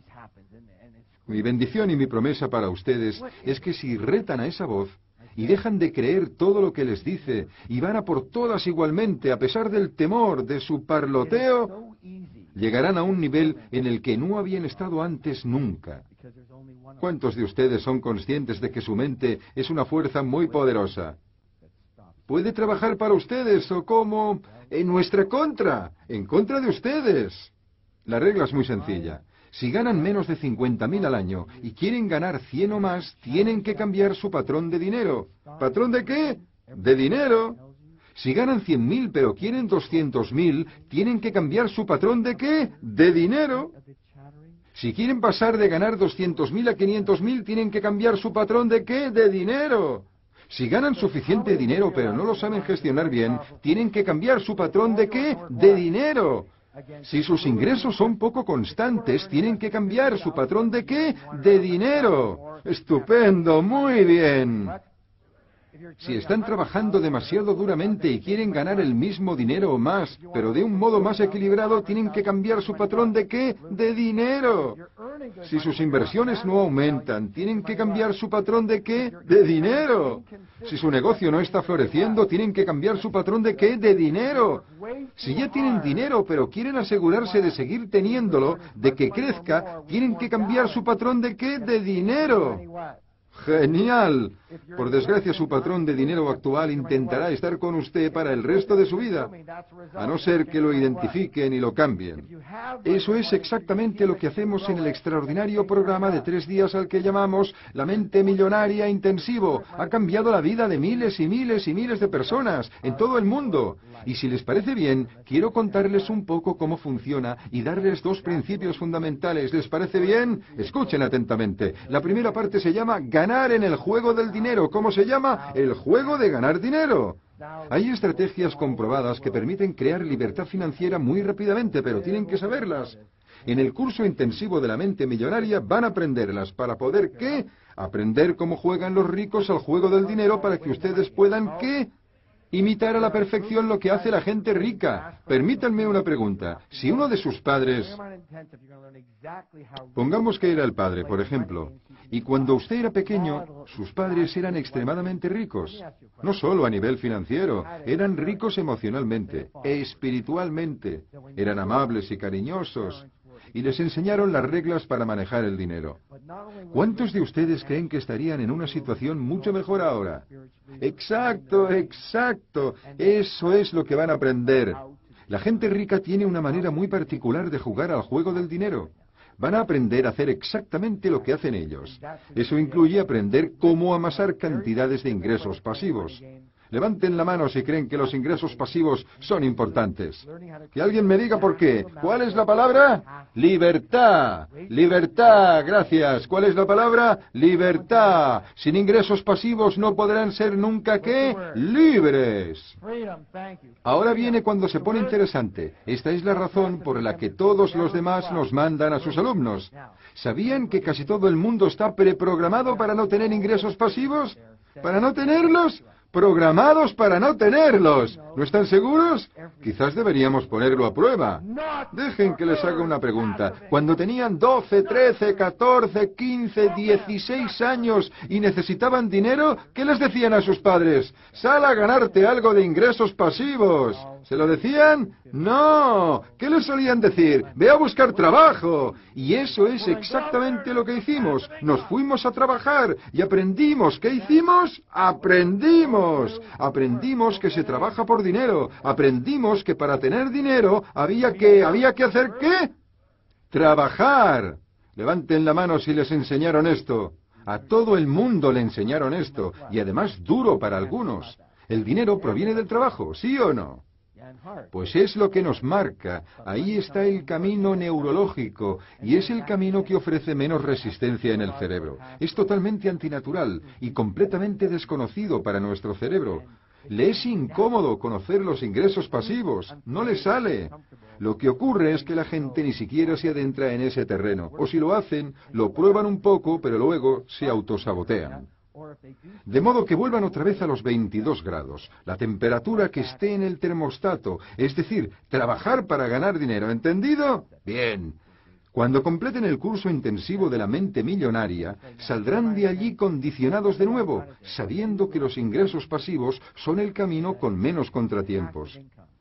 Mi bendición y mi promesa para ustedes es que si retan a esa voz y dejan de creer todo lo que les dice y van a por todas igualmente a pesar del temor de su parloteo, llegarán a un nivel en el que no habían estado antes nunca. ¿Cuántos de ustedes son conscientes de que su mente es una fuerza muy poderosa? Puede trabajar para ustedes o como en nuestra contra, en contra de ustedes. La regla es muy sencilla. Si ganan menos de cincuenta mil al año y quieren ganar cien o más, tienen que cambiar su patrón de dinero. ¿Patrón de qué? De dinero. Si ganan cien mil pero quieren doscientos mil, tienen que cambiar su patrón de qué? De dinero. Si quieren pasar de ganar doscientos mil a quinientos mil, tienen que cambiar su patrón de qué? De dinero. Si ganan suficiente dinero pero no lo saben gestionar bien, tienen que cambiar su patrón de qué? De dinero. Si sus ingresos son poco constantes, tienen que cambiar su patrón de qué? De dinero. Estupendo, muy bien. Si están trabajando demasiado duramente y quieren ganar el mismo dinero o más, pero de un modo más equilibrado, tienen que cambiar su patrón de qué? De dinero. Si sus inversiones no aumentan, tienen que cambiar su patrón de qué? De dinero. Si su negocio no está floreciendo, tienen que cambiar su patrón de qué? De dinero. Si ya tienen dinero, pero quieren asegurarse de seguir teniéndolo, de que crezca, tienen que cambiar su patrón de qué? De dinero. ¡Genial! Por desgracia, su patrón de dinero actual intentará estar con usted para el resto de su vida, a no ser que lo identifiquen y lo cambien. Eso es exactamente lo que hacemos en el extraordinario programa de tres días al que llamamos La Mente Millonaria Intensivo. Ha cambiado la vida de miles y miles y miles de personas en todo el mundo. Y si les parece bien, quiero contarles un poco cómo funciona y darles dos principios fundamentales. ¿Les parece bien? Escuchen atentamente. La primera parte se llama Ganar en el juego del dinero. ¿Cómo se llama? El juego de ganar dinero. Hay estrategias comprobadas que permiten crear libertad financiera muy rápidamente, pero tienen que saberlas. En el curso intensivo de la mente millonaria van a aprenderlas para poder, ¿qué? Aprender cómo juegan los ricos al juego del dinero para que ustedes puedan, ¿qué? Imitar a la perfección lo que hace la gente rica. Permítanme una pregunta. Si uno de sus padres... Pongamos que era el padre, por ejemplo, y cuando usted era pequeño, sus padres eran extremadamente ricos. No solo a nivel financiero, eran ricos emocionalmente, e espiritualmente. Eran amables y cariñosos, y les enseñaron las reglas para manejar el dinero. ¿Cuántos de ustedes creen que estarían en una situación mucho mejor ahora? Exacto, exacto. Eso es lo que van a aprender. La gente rica tiene una manera muy particular de jugar al juego del dinero. Van a aprender a hacer exactamente lo que hacen ellos. Eso incluye aprender cómo amasar cantidades de ingresos pasivos. Levanten la mano si creen que los ingresos pasivos son importantes. Que alguien me diga por qué. ¿Cuál es la palabra? Libertad. Libertad, gracias. ¿Cuál es la palabra? Libertad. Sin ingresos pasivos no podrán ser nunca, ¿qué? Libres. Ahora viene cuando se pone interesante. Esta es la razón por la que todos los demás nos mandan a sus alumnos. ¿Sabían que casi todo el mundo está preprogramado para no tener ingresos pasivos? ¿Para no tenerlos? Programados para no tenerlos. ¿No están seguros? Quizás deberíamos ponerlo a prueba. Dejen que les haga una pregunta. Cuando tenían doce, trece, catorce, quince, dieciséis años y necesitaban dinero, ¿qué les decían a sus padres? Sal a ganarte algo de ingresos pasivos. ¿Se lo decían? No. ¿Qué les solían decir? Ve a buscar trabajo. Y eso es exactamente lo que hicimos. Nos fuimos a trabajar y aprendimos. ¿Qué hicimos? Aprendimos. Aprendimos que se trabaja por dinero. Aprendimos que para tener dinero había que, había que hacer ¿qué? Trabajar. Levanten la mano si les enseñaron esto. A todo el mundo le enseñaron esto. Y además duro para algunos. El dinero proviene del trabajo, ¿sí o no? Pues es lo que nos marca. Ahí está el camino neurológico y es el camino que ofrece menos resistencia en el cerebro. Es totalmente antinatural y completamente desconocido para nuestro cerebro. Le es incómodo conocer los ingresos pasivos. No le sale. Lo que ocurre es que la gente ni siquiera se adentra en ese terreno. O si lo hacen, lo prueban un poco, pero luego se autosabotean. De modo que vuelvan otra vez a los veintidós grados, la temperatura que esté en el termostato, es decir, trabajar para ganar dinero, ¿entendido? Bien. Cuando completen el curso intensivo de la mente millonaria, saldrán de allí condicionados de nuevo, sabiendo que los ingresos pasivos son el camino con menos contratiempos.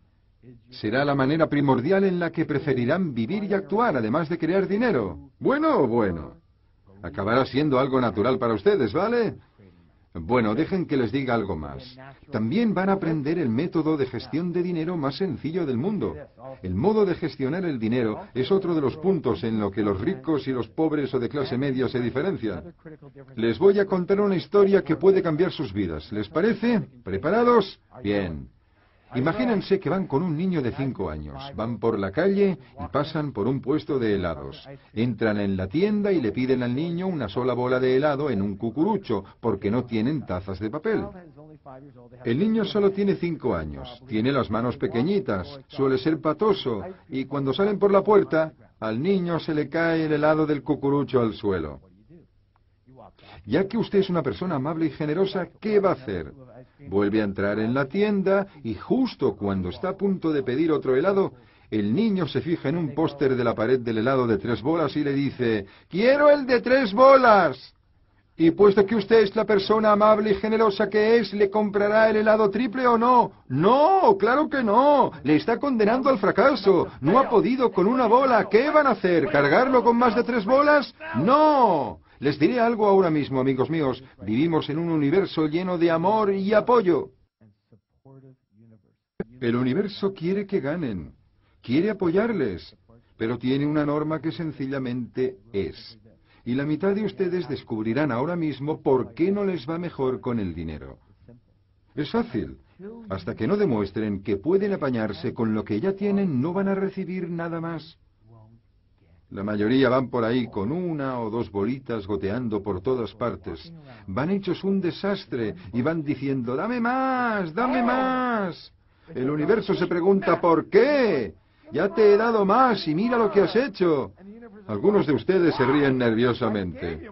Será la manera primordial en la que preferirán vivir y actuar, además de crear dinero. ¿Bueno o bueno? Acabará siendo algo natural para ustedes, ¿vale? Bueno, dejen que les diga algo más. También van a aprender el método de gestión de dinero más sencillo del mundo. El modo de gestionar el dinero es otro de los puntos en lo que los ricos y los pobres o de clase media se diferencian. Les voy a contar una historia que puede cambiar sus vidas. ¿Les parece? ¿Preparados? Bien. Imagínense que van con un niño de cinco años. Van por la calle y pasan por un puesto de helados. Entran en la tienda y le piden al niño una sola bola de helado en un cucurucho, porque no tienen tazas de papel. El niño solo tiene cinco años. Tiene las manos pequeñitas. Suele ser patoso. Y cuando salen por la puerta, al niño se le cae el helado del cucurucho al suelo. Ya que usted es una persona amable y generosa, ¿qué va a hacer? Vuelve a entrar en la tienda y justo cuando está a punto de pedir otro helado, el niño se fija en un póster de la pared del helado de tres bolas y le dice, ¡quiero el de tres bolas! Y puesto que usted es la persona amable y generosa que es, ¿le comprará el helado triple o no? ¡No! ¡Claro que no! Le está condenando al fracaso. No ha podido con una bola. ¿Qué van a hacer? ¿Cargarlo con más de tres bolas? ¡No! Les diré algo ahora mismo, amigos míos. Vivimos en un universo lleno de amor y apoyo. El universo quiere que ganen. Quiere apoyarles. Pero tiene una norma que sencillamente es. Y la mitad de ustedes descubrirán ahora mismo por qué no les va mejor con el dinero. Es fácil. Hasta que no demuestren que pueden apañarse con lo que ya tienen, no van a recibir nada más. La mayoría van por ahí con una o dos bolitas goteando por todas partes. Van hechos un desastre y van diciendo, ¡dame más! ¡Dame más! El universo se pregunta, ¿por qué? Ya te he dado más y mira lo que has hecho. Algunos de ustedes se ríen nerviosamente.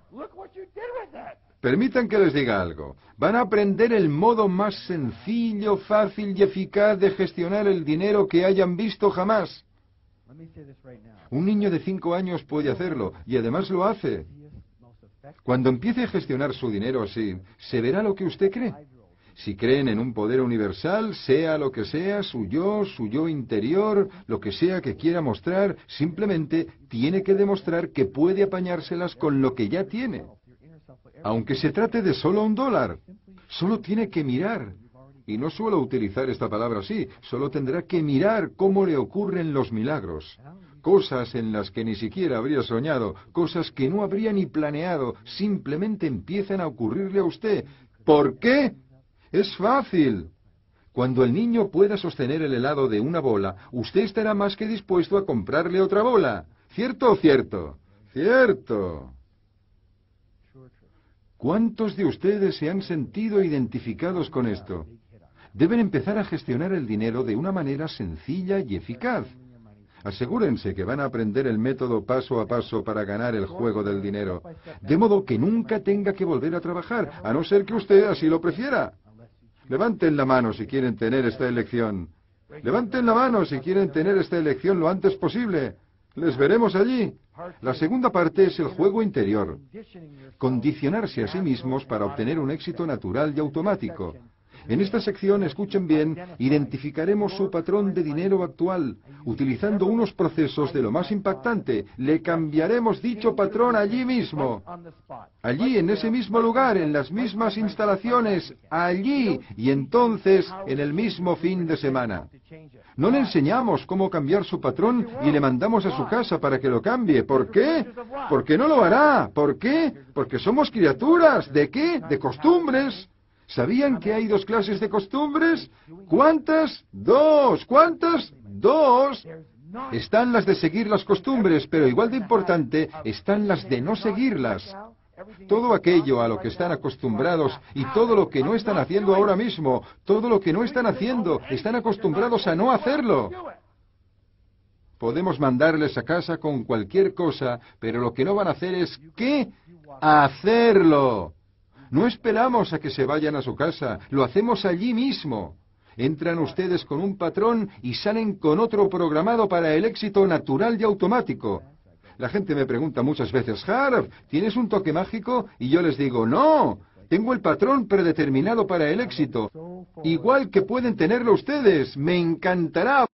Permitan que les diga algo. Van a aprender el modo más sencillo, fácil y eficaz de gestionar el dinero que hayan visto jamás. Un niño de cinco años puede hacerlo, y además lo hace. Cuando empiece a gestionar su dinero así, se verá lo que usted cree. Si creen en un poder universal, sea lo que sea, su yo, su yo interior, lo que sea que quiera mostrar, simplemente tiene que demostrar que puede apañárselas con lo que ya tiene. Aunque se trate de solo un dólar, solo tiene que mirar. Y no suelo utilizar esta palabra así, solo tendrá que mirar cómo le ocurren los milagros. Cosas en las que ni siquiera habría soñado, cosas que no habría ni planeado, simplemente empiezan a ocurrirle a usted. ¿Por qué? Es fácil. Cuando el niño pueda sostener el helado de una bola, usted estará más que dispuesto a comprarle otra bola. ¿Cierto o cierto? Cierto. ¿Cuántos de ustedes se han sentido identificados con esto? Deben empezar a gestionar el dinero de una manera sencilla y eficaz. Asegúrense que van a aprender el método paso a paso para ganar el juego del dinero, de modo que nunca tenga que volver a trabajar, a no ser que usted así lo prefiera. Levanten la mano si quieren tener esta elección. Levanten la mano si quieren tener esta elección lo antes posible. Les veremos allí. La segunda parte es el juego interior. Condicionarse a sí mismos para obtener un éxito natural y automático. En esta sección, escuchen bien, identificaremos su patrón de dinero actual, utilizando unos procesos de lo más impactante. Le cambiaremos dicho patrón allí mismo. Allí, en ese mismo lugar, en las mismas instalaciones, allí, y entonces, en el mismo fin de semana. No le enseñamos cómo cambiar su patrón y le mandamos a su casa para que lo cambie. ¿Por qué? Porque no lo hará. ¿Por qué? Porque somos criaturas. ¿De qué? De costumbres. ¿Sabían que hay dos clases de costumbres? ¿Cuántas? Dos. ¿Cuántas? Dos. Están las de seguir las costumbres, pero igual de importante, están las de no seguirlas. Todo aquello a lo que están acostumbrados y todo lo que no están haciendo ahora mismo, todo lo que no están haciendo, están acostumbrados a no hacerlo. Podemos mandarles a casa con cualquier cosa, pero lo que no van a hacer es ¿qué? Hacerlo. No esperamos a que se vayan a su casa, lo hacemos allí mismo. Entran ustedes con un patrón y salen con otro programado para el éxito natural y automático. La gente me pregunta muchas veces, Harv, ¿tienes un toque mágico? Y yo les digo, no, tengo el patrón predeterminado para el éxito. Igual que pueden tenerlo ustedes, me encantará.